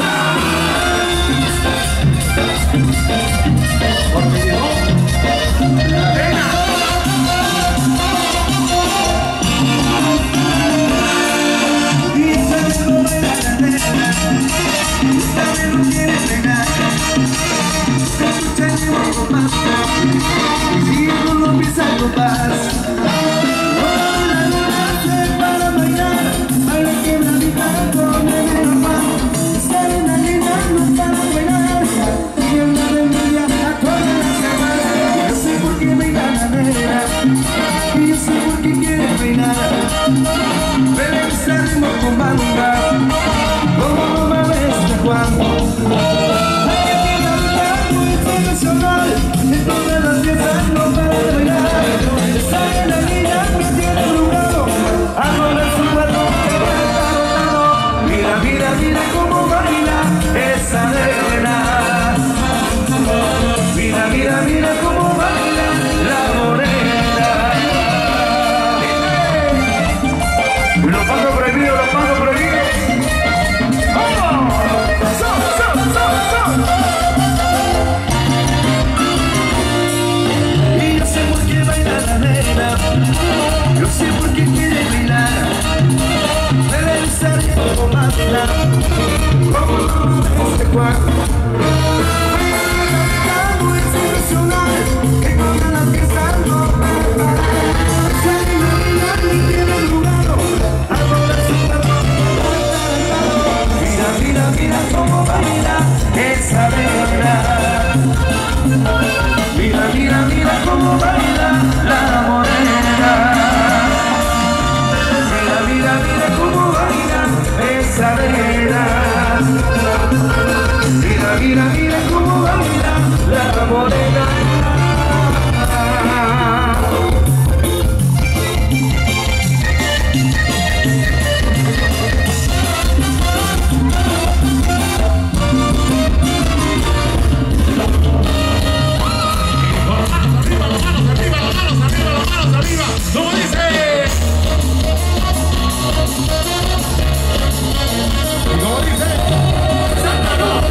Mira, mira, mira cómo baila la morena. Mira, mira, mira cómo baila esa nena. Mira, mira, mira cómo baila la morena. ¿Cómo dice? ¿Cómo dice? ¡Santa no!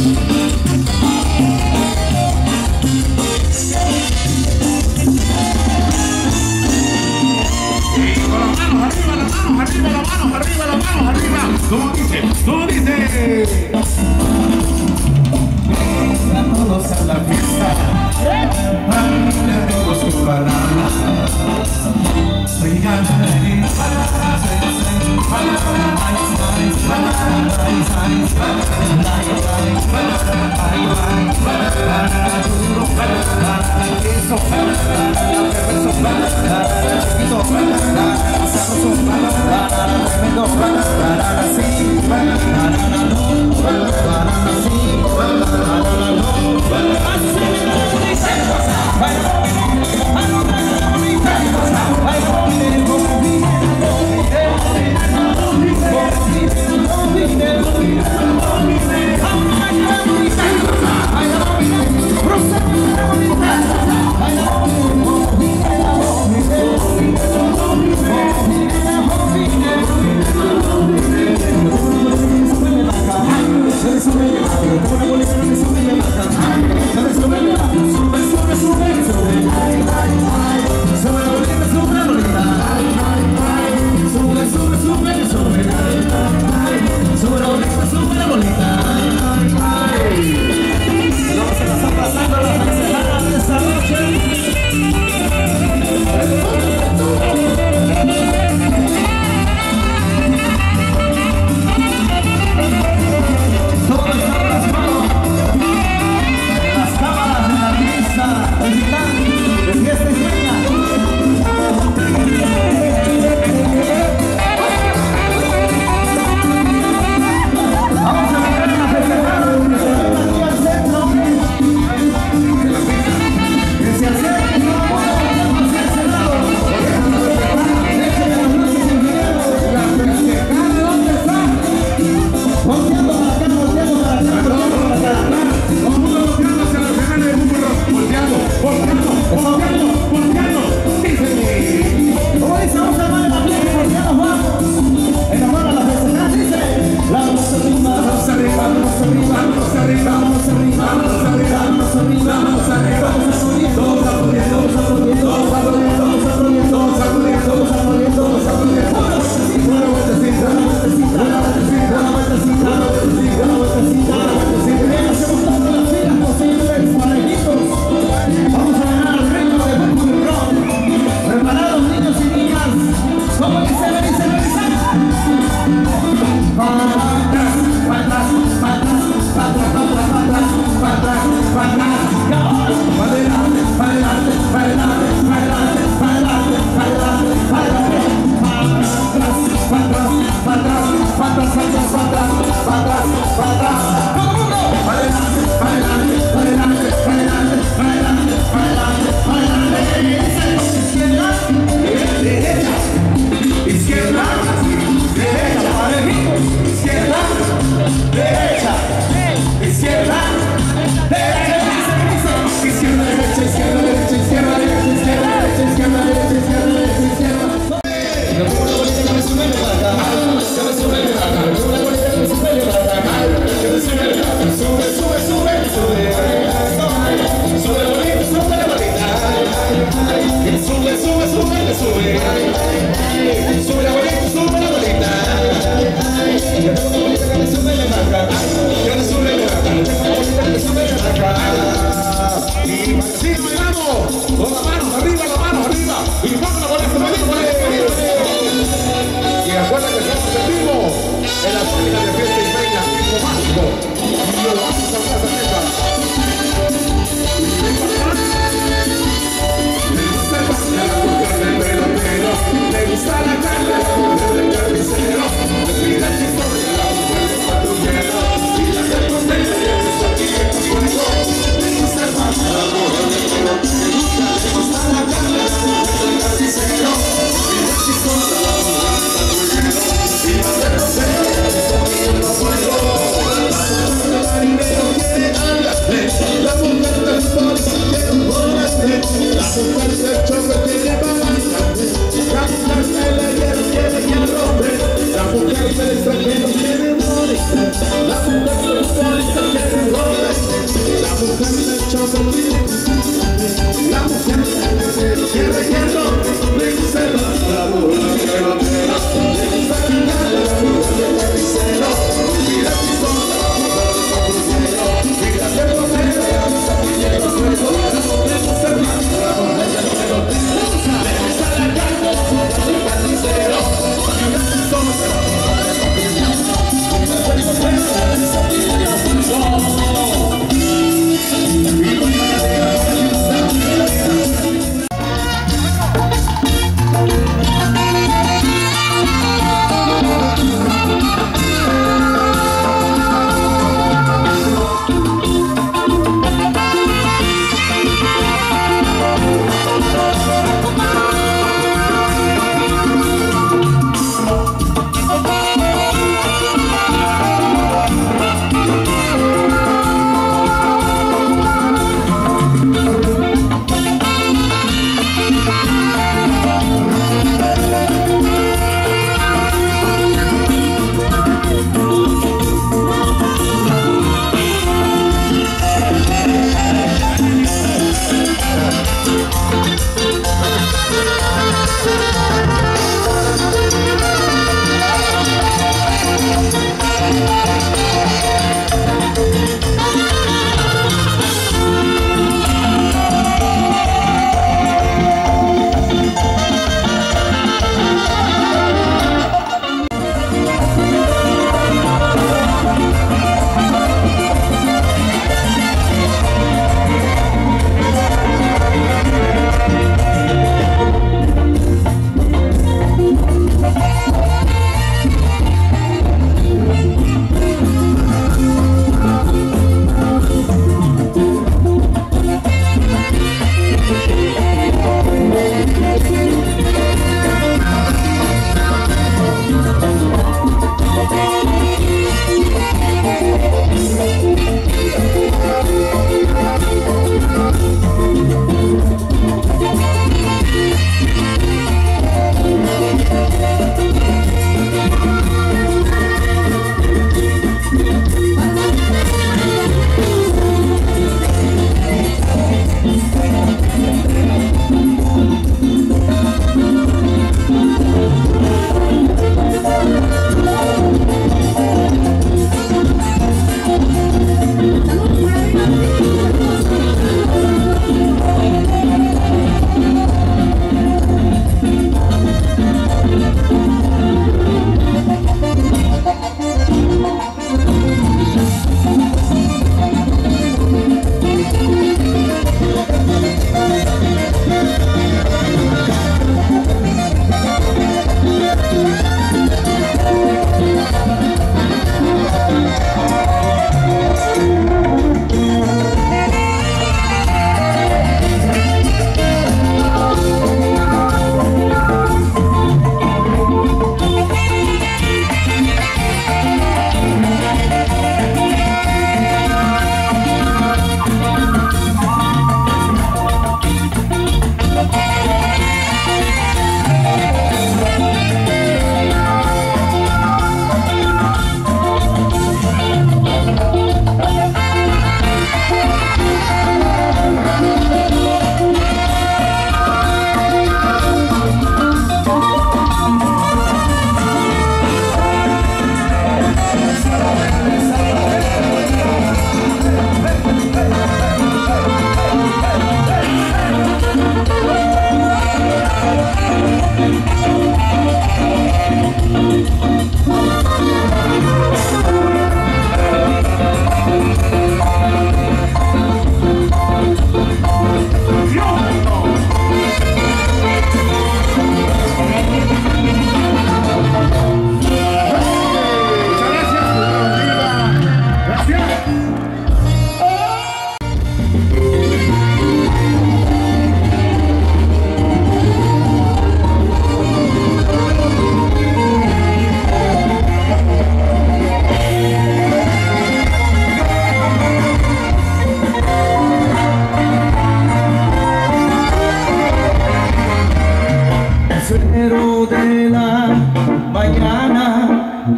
Arriba las manos, arriba las manos, arriba. ¿Cómo dice? ¿Cómo dice? A todos a la fiesta, a todos con bananas. Oigan, Quiere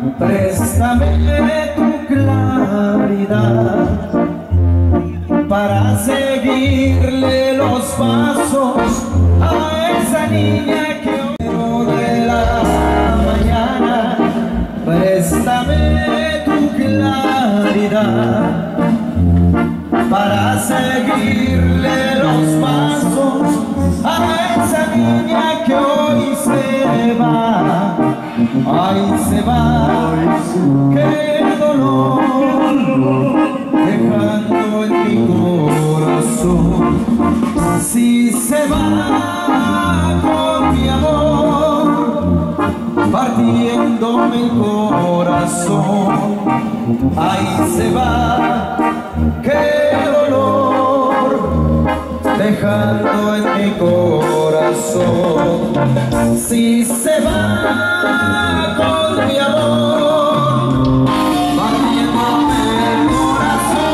préstame tu claridad para seguirle los pasos a esa niña que oigo de la mañana. Préstame tu claridad para seguirle los pasos a esa niña que hoy se va. Ay, se va, qué dolor, dejando en mi corazón. Si se va con mi amor, partiéndome el corazón. Ay, se va, qué dolor, dejando en mi corazón. Si se va con mi amor, partiéndome el corazón.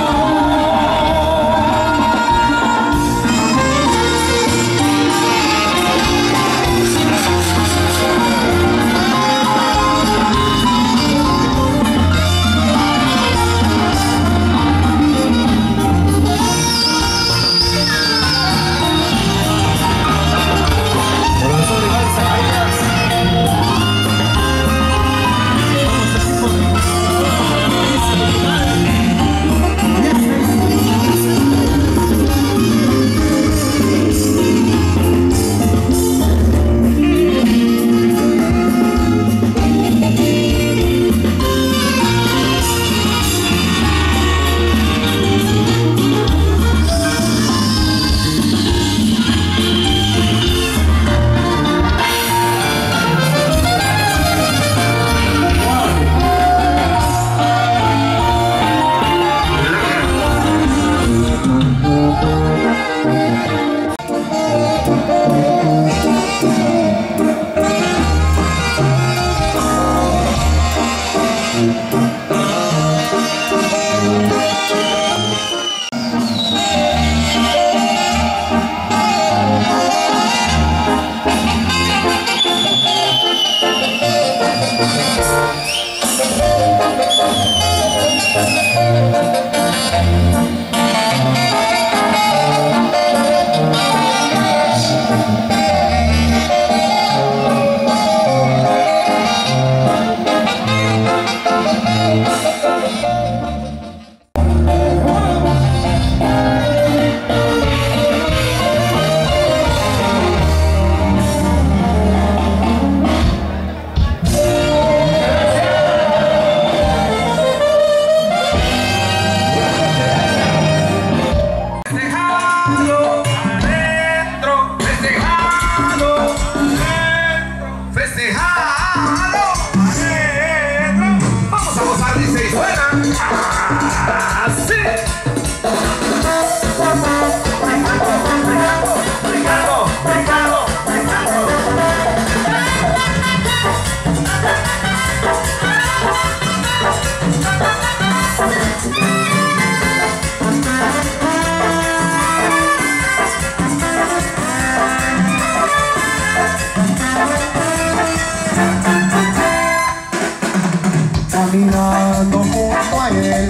Caminando junto a él,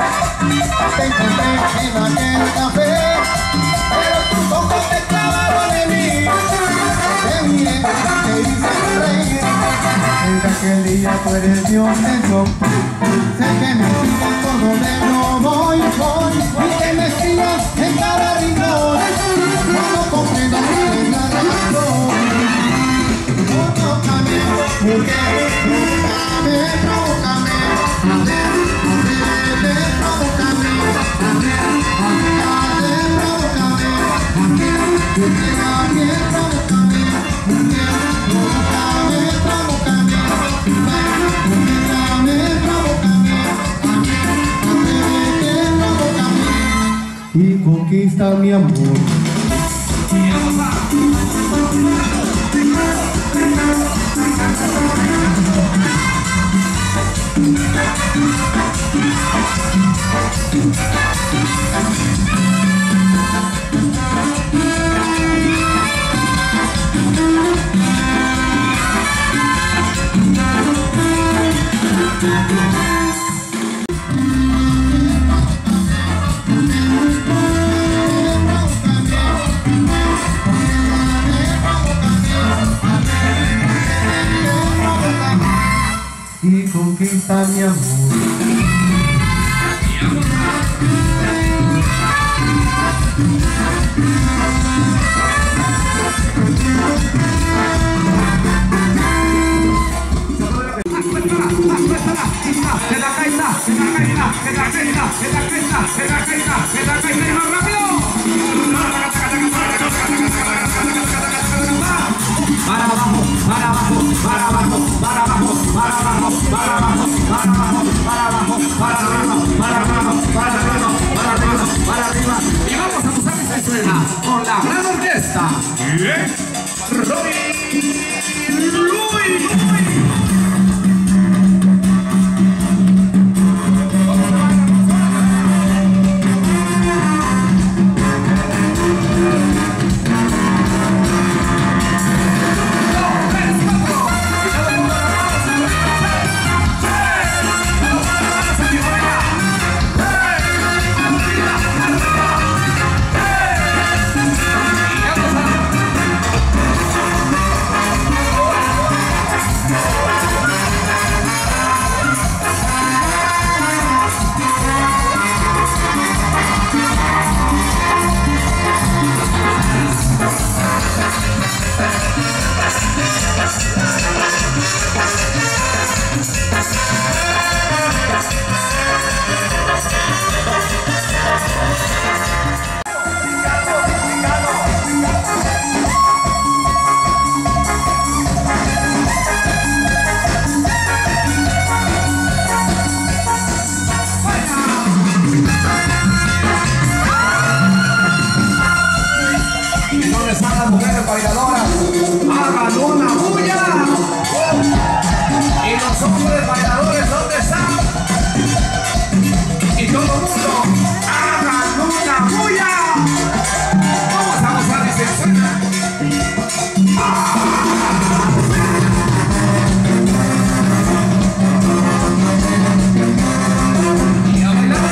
te encontré en aquel café, pero tus ojos te clavaron en mí, te miré, te hice reír. Desde aquel día tú eres mi obsesión, sé que me sigas por donde no voy, voy, y que me sigas en cada rincón, no comprendo cuál es la razón. Oh, tócame, mujer, provócame, provócame. Y conquista mi amor. Thank you. en la cresta, en la cresta, en la cresta, en la cresta, y más rápido. Para abajo, para abajo, para abajo, para abajo, para abajo, para abajo, para abajo, para abajo, para arriba, para arriba, para arriba, para arriba, para arriba. Y vamos a usar esta escena con la gran orquesta. Bien, Roy, Luis. Bailadoras, hagan una bulla. Y los hombres bailadores, ¿dónde están? Y todo el mundo, hagan una bulla. Vamos a gozar esta escena. Y a bailar.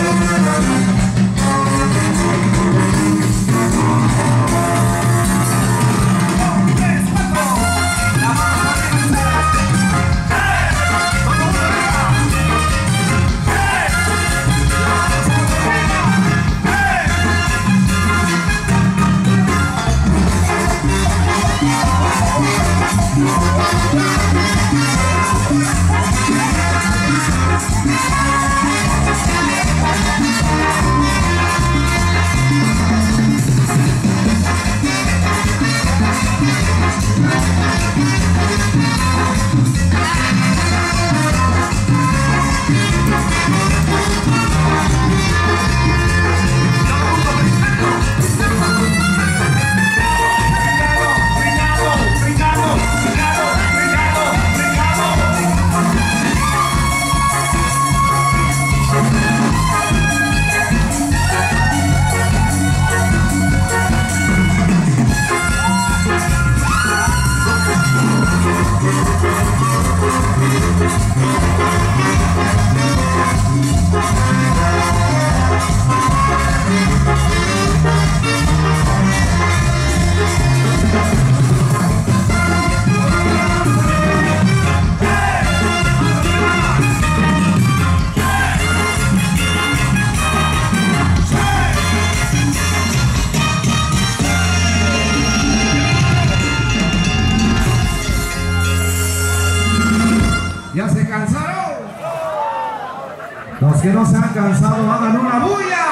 ¿Ya se cansaron? Los que no se han cansado, hagan una bulla.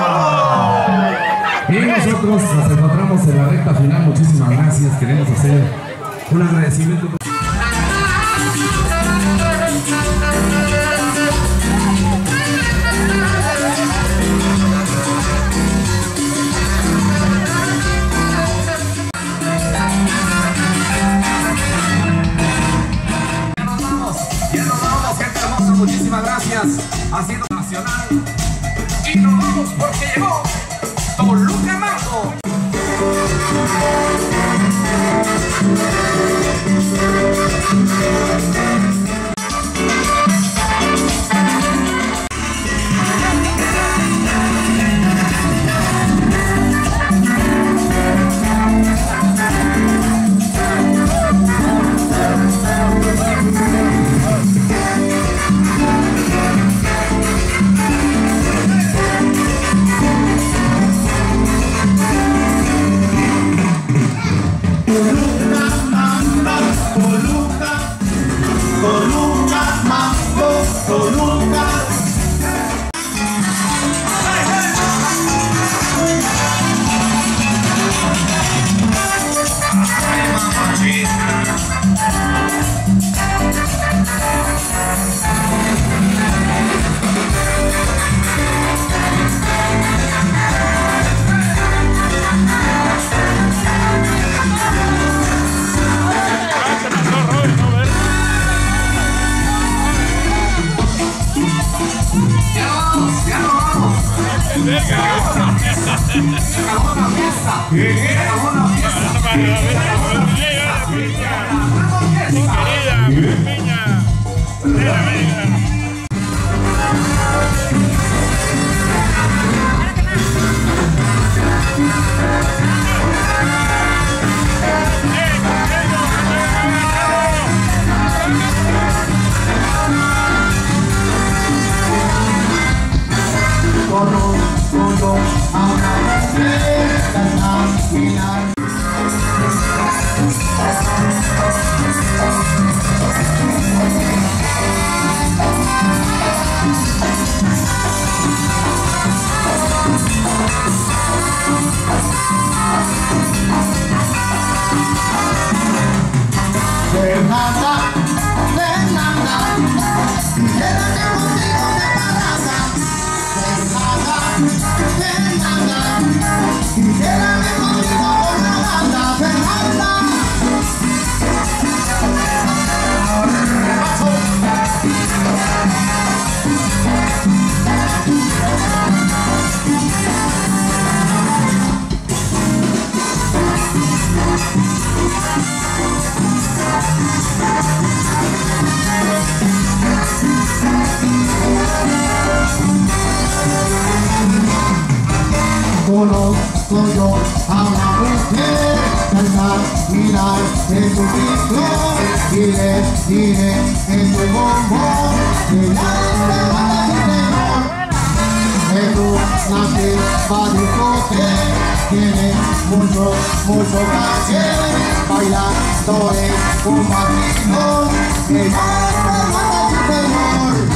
Y nosotros nos encontramos en la recta final. Muchísimas gracias. Queremos hacer un agradecimiento. Muchísimas gracias, ha sido nacional y nos vamos porque llegó Toluca Marco. Se acabó la fiesta. Se acabó la fiesta. Se acabó la Conozco yo a una mujer, cantar, mirar en su ciclo, diré, diré en su bombón, que ya se va el tenor. Es una tipa de coque, tiene mucho, mucho caché, bailando en un maquinón, que ya se va el tenor.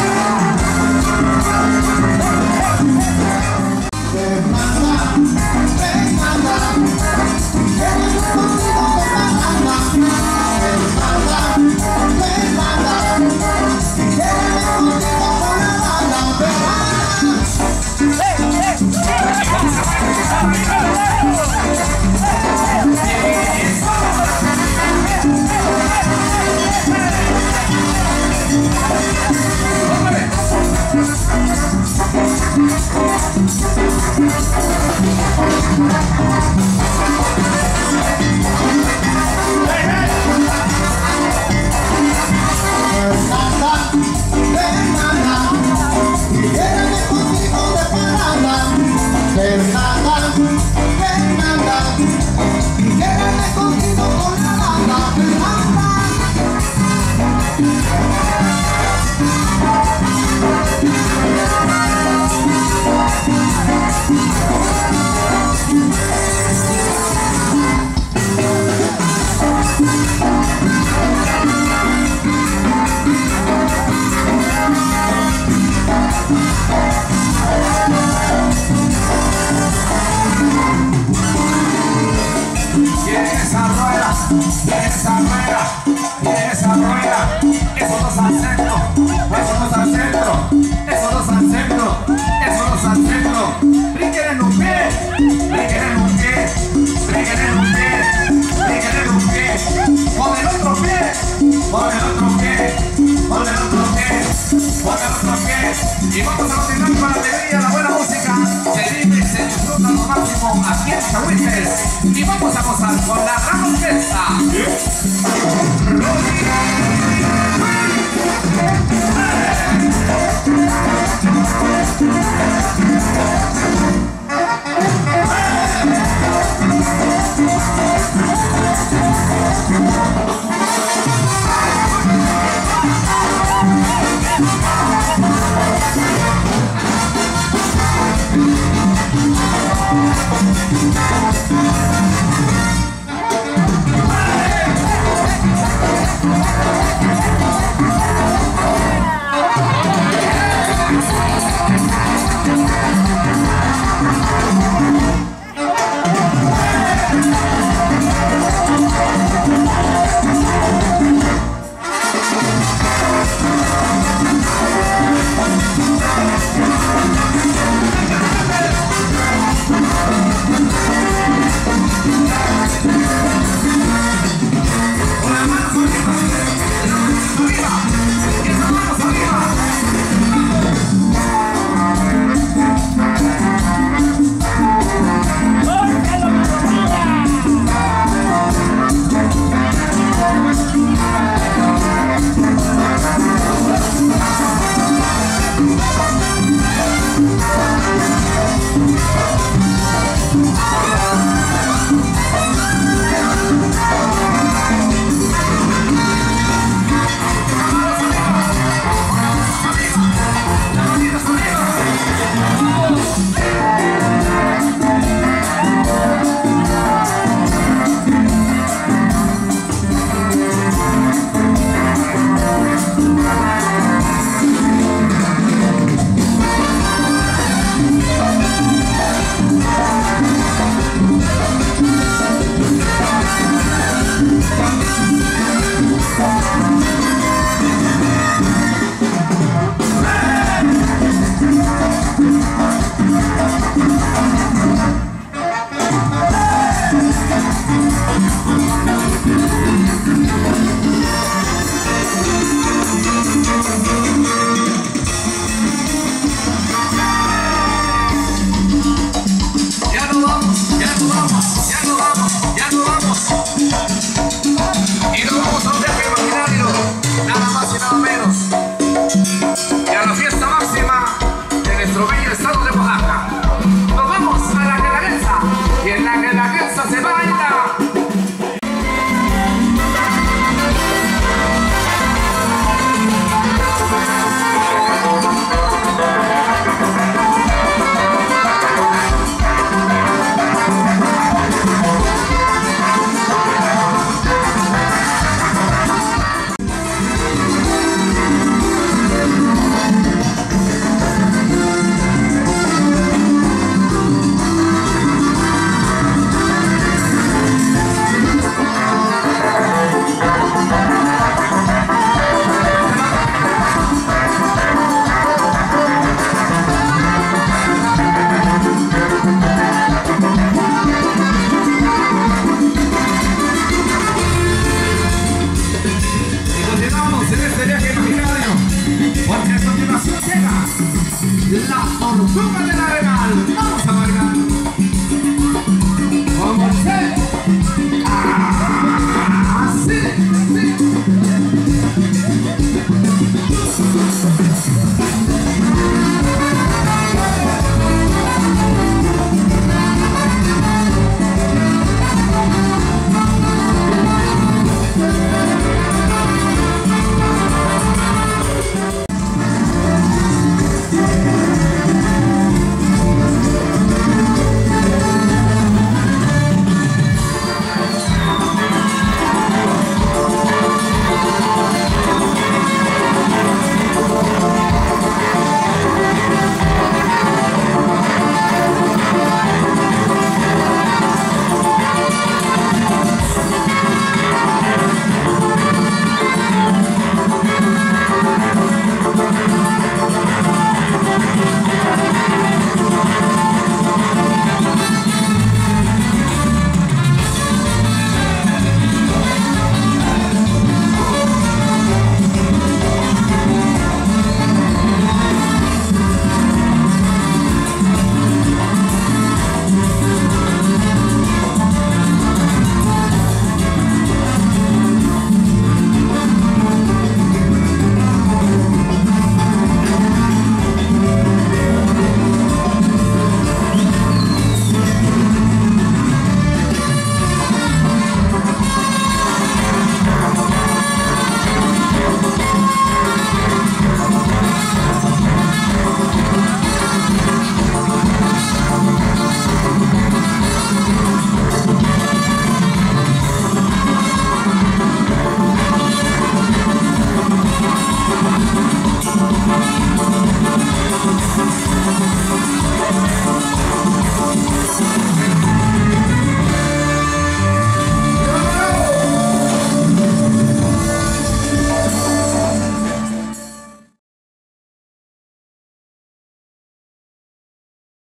Esa rueda, esa rueda, eso no es al centro, eso no es al centro, eso no es al centro, eso no es al centro. Brinquen en un pie, brinquen en un pie, brinquen en un pie, brinquen en un pie, pon el otro pie, pon el otro pie, pon el otro pie, pon el otro pie. Y vamos a continuar con la alegría, la buena música, se vive y se disfruta lo máximo aquí en Chahuites. Y vamos a gozar con la rama.